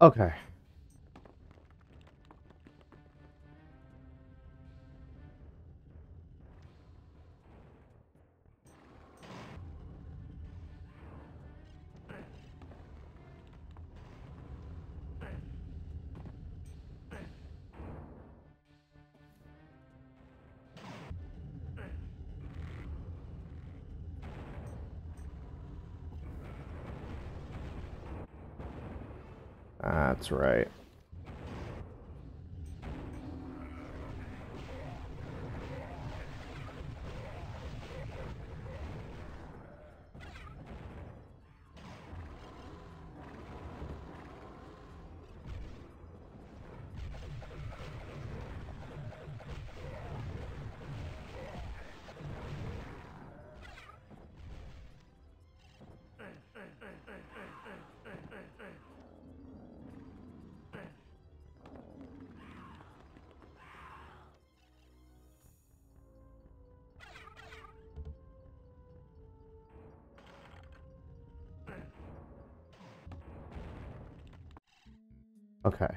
Okay. That's right. Okay.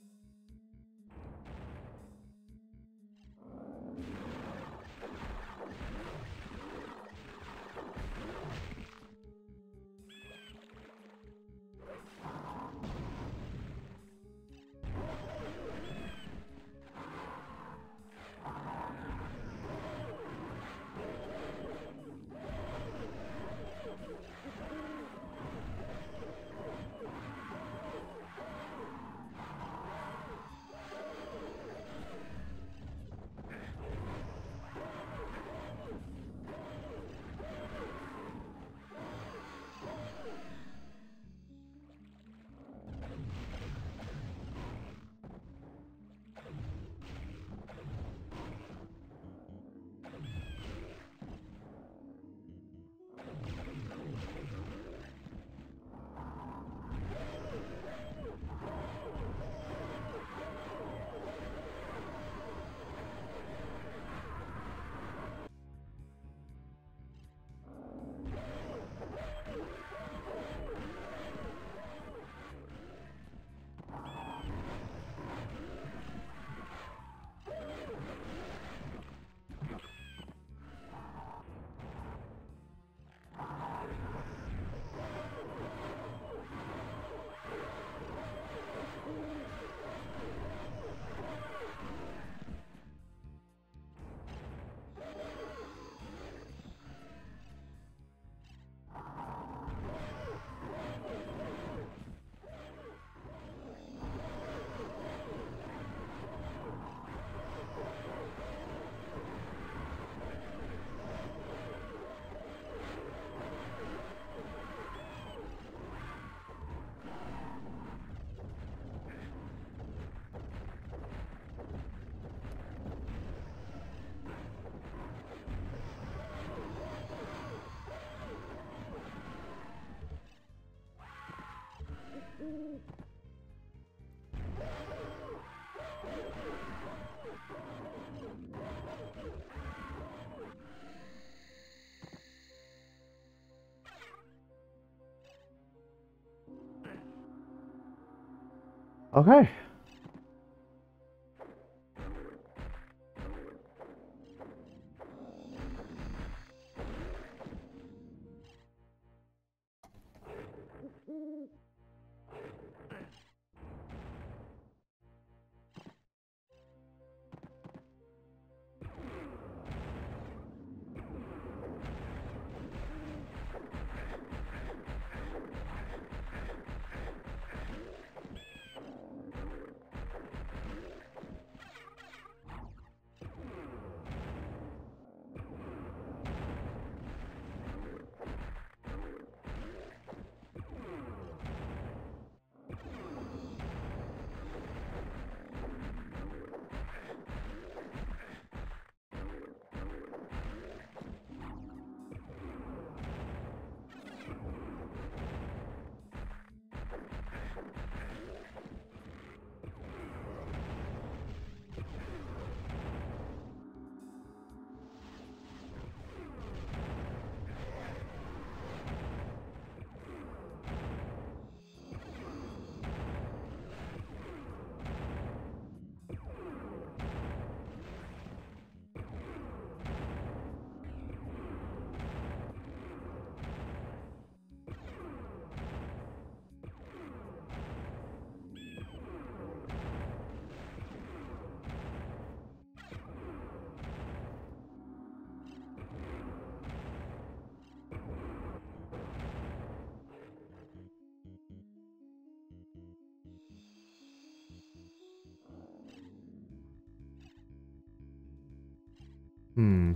Okay. Hmm.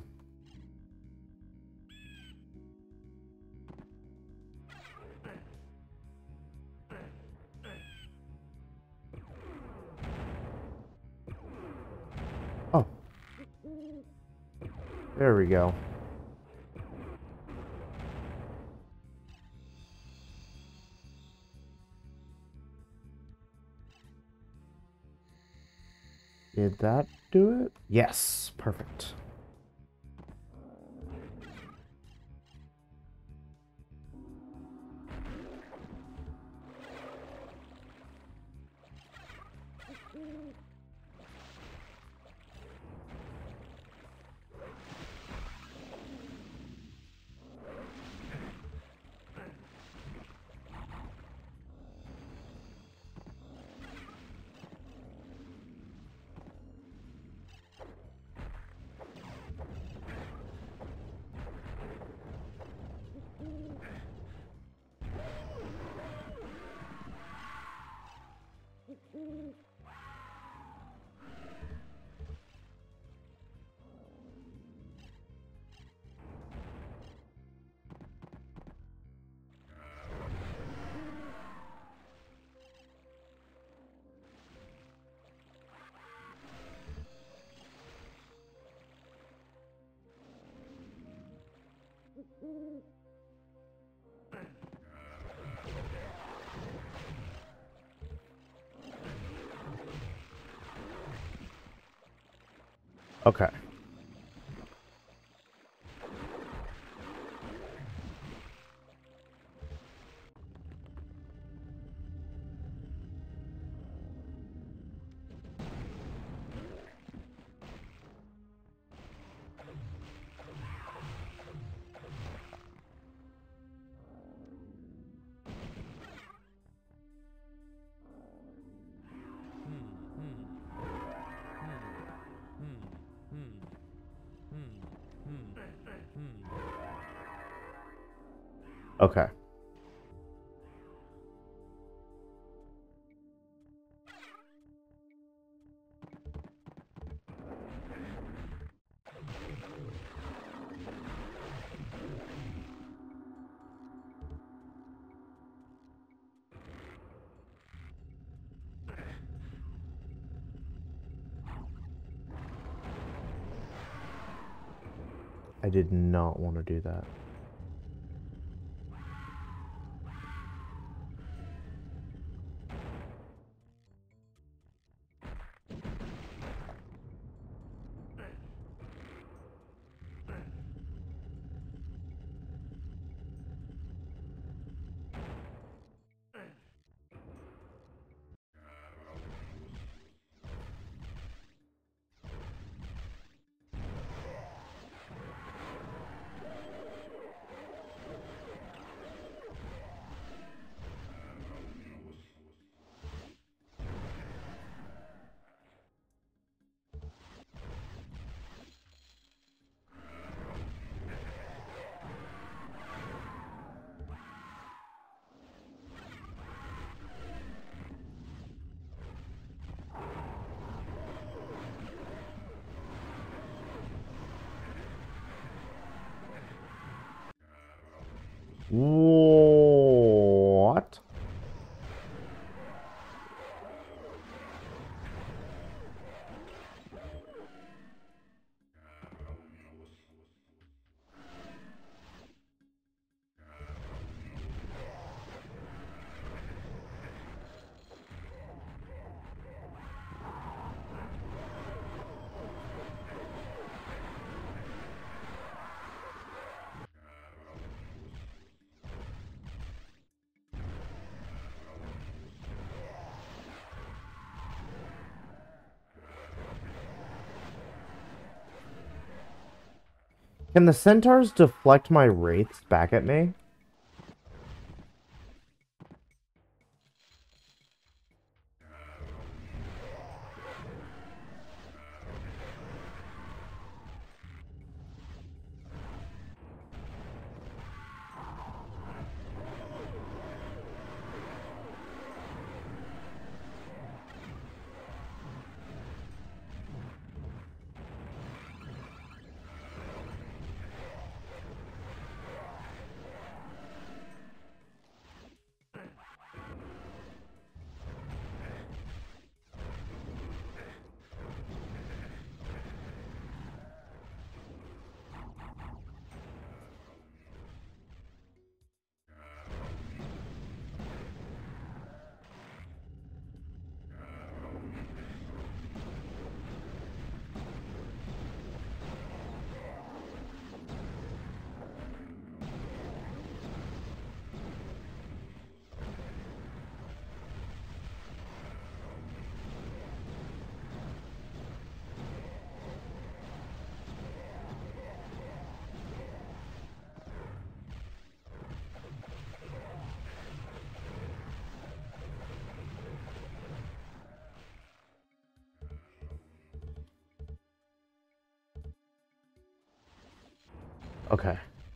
Oh. There we go. Did that do it? Yes, perfect. Okay. Okay. I did not want to do that. What? Can the centaurs deflect my wraiths back at me? Okay.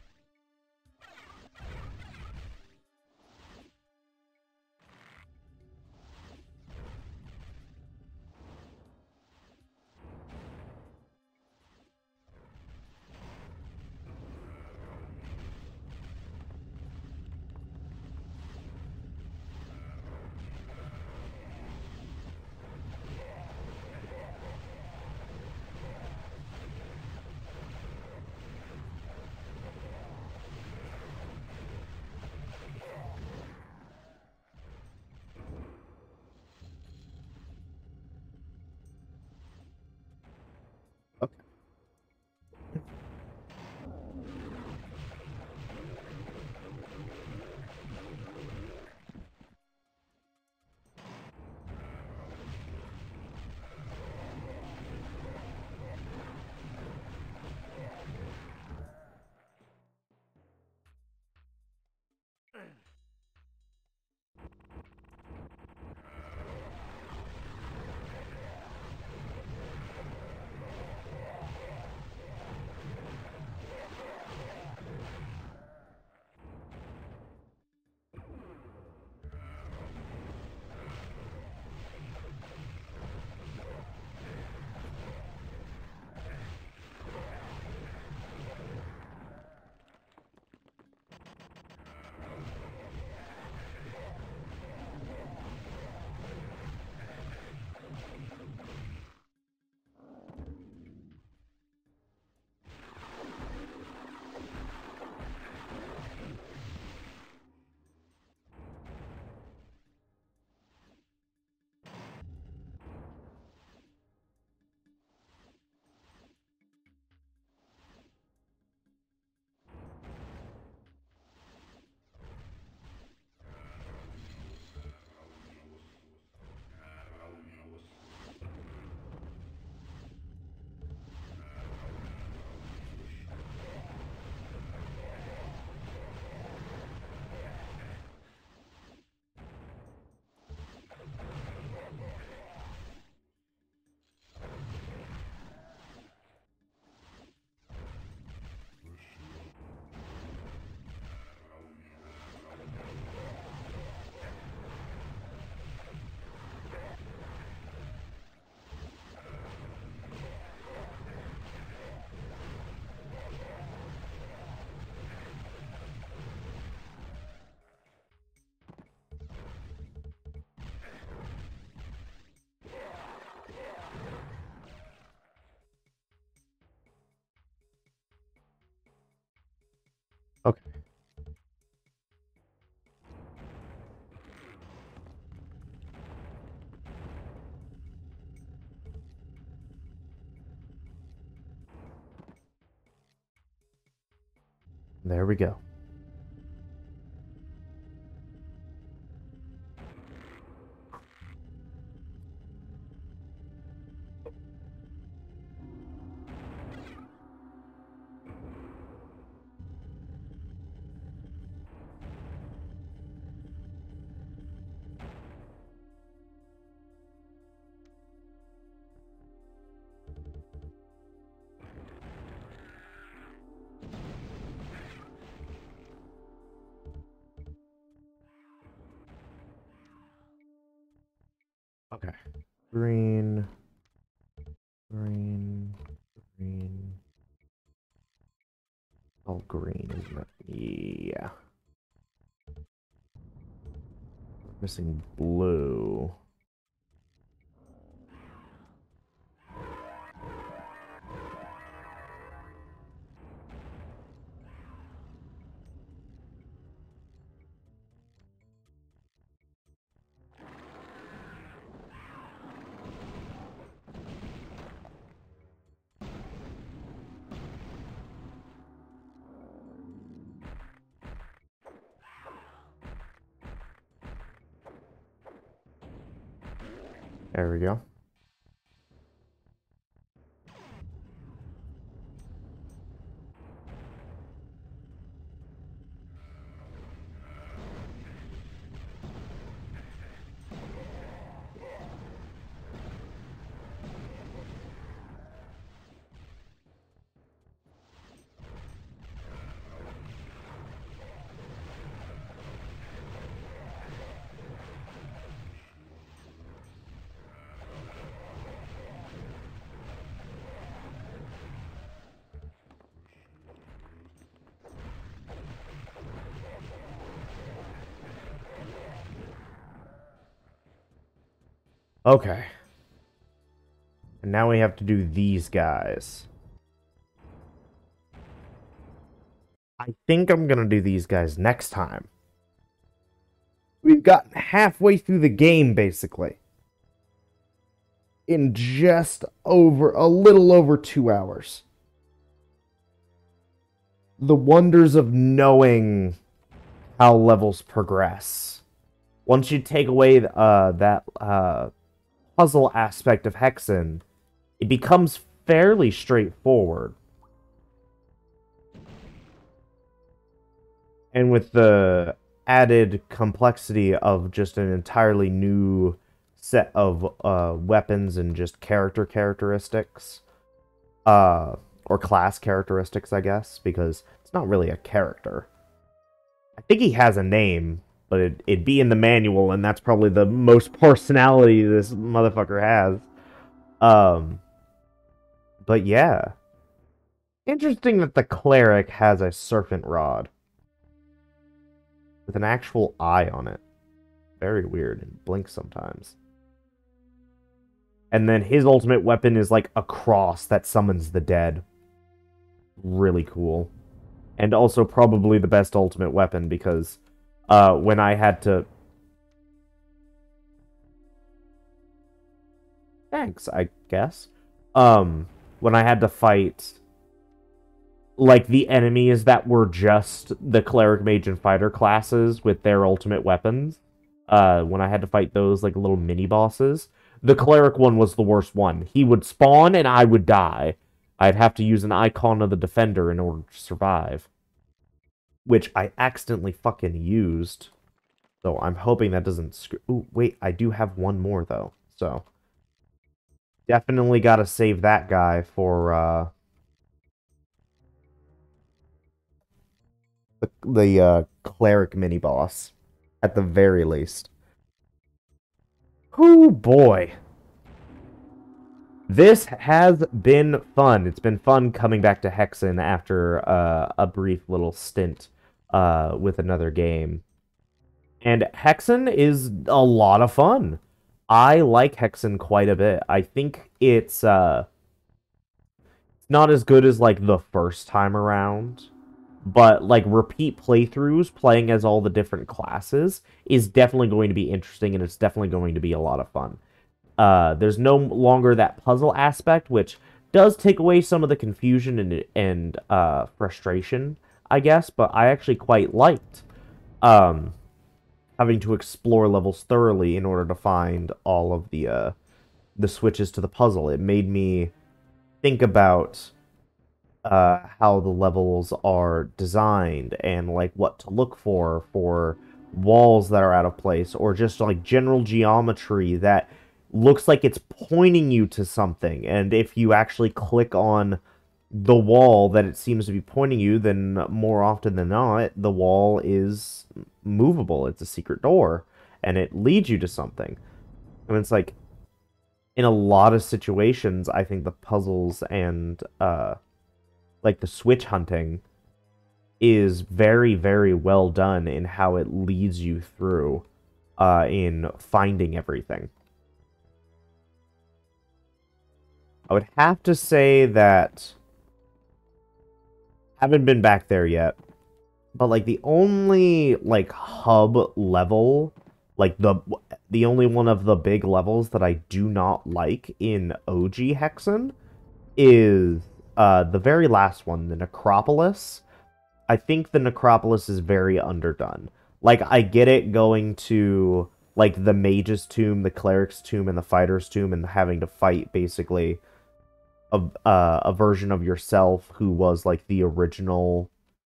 Okay. There we go. Okay. Green. Green. Green. All green, isn't it? Yeah. Missing blue. There we go. Okay. And now we have to do these guys. I think I'm gonna do these guys next time. We've gotten halfway through the game, basically. In just over, a little over 2 hours. The wonders of knowing how levels progress. Once you take away that puzzle aspect of Hexen, it becomes fairly straightforward. And with the added complexity of just an entirely new set of weapons and just character characteristics, or class characteristics, I guess, because it's not really a character. I think he has a name, but it'd be in the manual, and that's probably the most personality this motherfucker has. But yeah. Interesting that the cleric has a serpent rod with an actual eye on it. Very weird, and blinks sometimes. And then his ultimate weapon is like a cross that summons the dead. Really cool. And also probably the best ultimate weapon, because when I had to... Thanks, I guess. When I had to fight like the enemies that were just the cleric, mage, and fighter classes with their ultimate weapons, when I had to fight those like little mini bosses, the cleric one was the worst one. He would spawn and I would die. I'd have to use an icon of the defender in order to survive, which I accidentally fucking used. So I'm hoping that doesn't Ooh, wait, I do have one more though. So definitely got to save that guy for the cleric mini boss, at the very least. Oh boy. This has been fun. It's been fun coming back to Hexen after a brief little stint with another game. And Hexen is a lot of fun. I like Hexen quite a bit. I think it's not as good as like the first time around, but like repeat playthroughs playing as all the different classes is definitely going to be interesting, and it's definitely going to be a lot of fun. There's no longer that puzzle aspect, which does take away some of the confusion and frustration, I guess, but I actually quite liked having to explore levels thoroughly in order to find all of the switches to the puzzle. It made me think about how the levels are designed and like what to look for walls that are out of place, or just like general geometry that looks like it's pointing you to something, and if you actually click on the wall that it seems to be pointing you, then more often than not the wall is movable. It's a secret door and it leads you to something. And it's like, in a lot of situations, I think the puzzles and like the switch hunting is very, very well done in how it leads you through in finding everything. I would have to say that I haven't been back there yet, but like the only like hub level, like the only one of the big levels that I do not like in OG Hexen is the very last one, the Necropolis. I think the Necropolis is very underdone. Like, I get it going to like the mage's tomb, the cleric's tomb, and the fighter's tomb, and having to fight basically a version of yourself who was like the original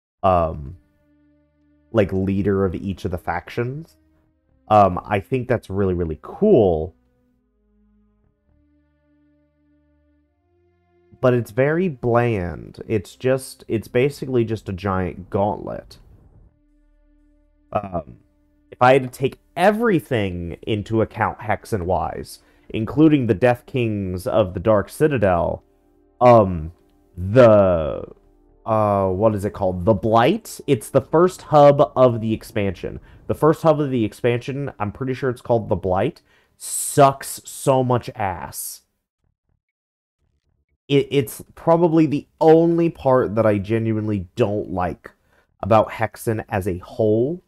like leader of each of the factions. I think that's really, really cool. But it's very bland. It's basically just a giant gauntlet. If I had to take everything into account Hexen-wise, including the Death Kings of the Dark Citadel, what is it called? The Blight? It's the first hub of the expansion. The first hub of the expansion, I'm pretty sure it's called the Blight. sucks so much ass. It's probably the only part that I genuinely don't like about Hexen as a whole.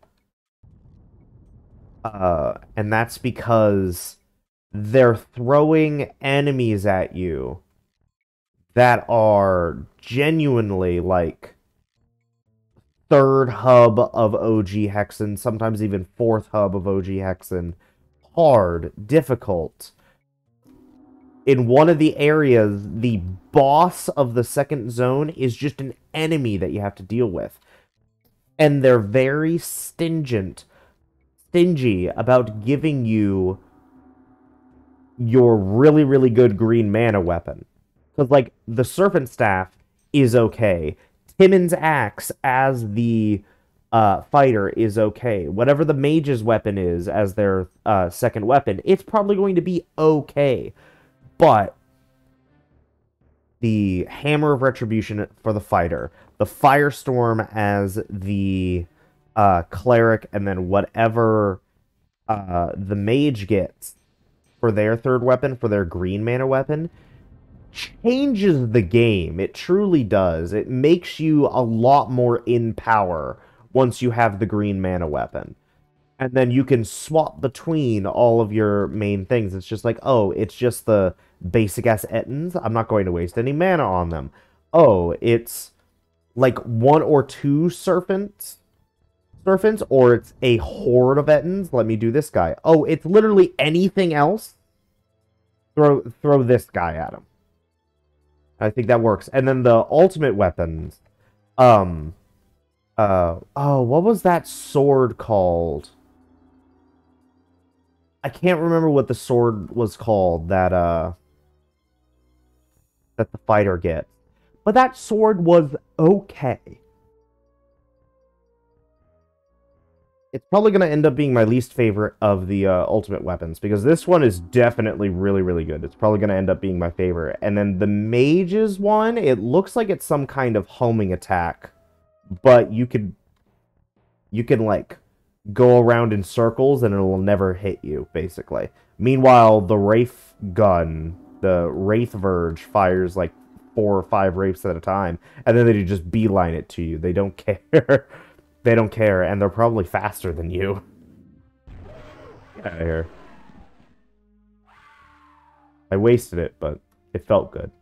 And that's because they're throwing enemies at you that are genuinely like third hub of OG Hexen, sometimes even fourth hub of OG Hexen. Hard, difficult. In one of the areas, the boss of the second zone is just an enemy that you have to deal with. And they're very stingy about giving you your really, really good green mana weapon. Because, like, the Serpent Staff is okay. Timon's Axe as the fighter is okay. Whatever the mage's weapon is as their second weapon, it's probably going to be okay. But the Hammer of Retribution for the fighter, the Firestorm as the cleric, and then whatever the mage gets for their third weapon, for their green mana weapon, changes the game. It truly does. It makes you a lot more in power once you have the green mana weapon. And then you can swap between all of your main things. It's just like, oh, it's just the basic-ass Ettins. I'm not going to waste any mana on them. Oh, it's like one or two serpents, or it's a horde of Ettins. Let me do this guy. Oh, it's literally anything else. Throw this guy at him. I think that works. And then the ultimate weapons. Oh, what was that sword called? I can't remember what the sword was called that the fighter gets. But that sword was okay. It's probably going to end up being my least favorite of the ultimate weapons, because this one is definitely really, really good. It's probably going to end up being my favorite. And then the mage's one, it looks like it's some kind of homing attack, but you can like go around in circles and it will never hit you, basically. Meanwhile, the Wraith gun, the Wraith Verge, fires like 4 or 5 wraiths at a time, and then they just beeline it to you. They don't care. They don't care, and they're probably faster than you. Get out of here. I wasted it, but it felt good.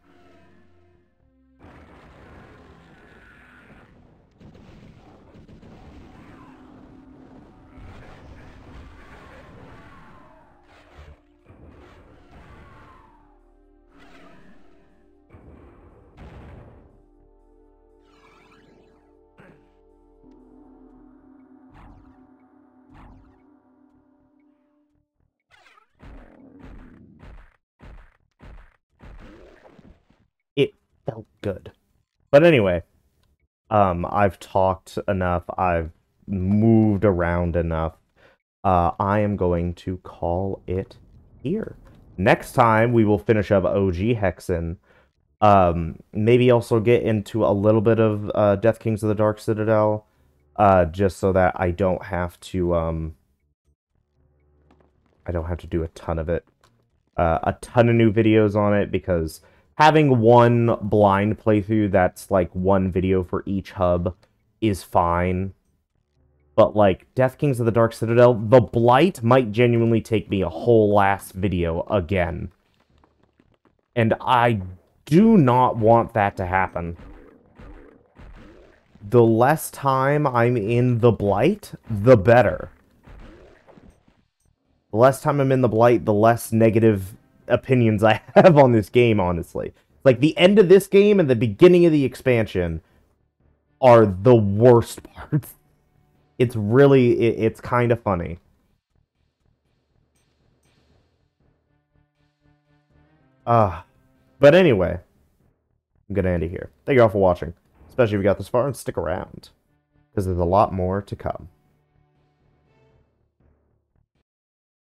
It felt good. But anyway, I've talked enough. I've moved around enough. I am going to call it here. Next time, we will finish up OG Hexen. Maybe also get into a little bit of Death Kings of the Dark Citadel, just so that I don't have to do a ton of it. A ton of new videos on it, because having one blind playthrough that's like one video for each hub is fine. But like Death Kings of the Dark Citadel, the Blight might genuinely take me a whole last video again. And I do not want that to happen. The less time I'm in the Blight, the better. The less time I'm in the Blight, the less negative opinions I have on this game, honestly. Like, the end of this game and the beginning of the expansion are the worst parts. It's really, it's kind of funny. But anyway, I'm gonna end it here. Thank you all for watching, especially if you got this far, and stick around, because there's a lot more to come.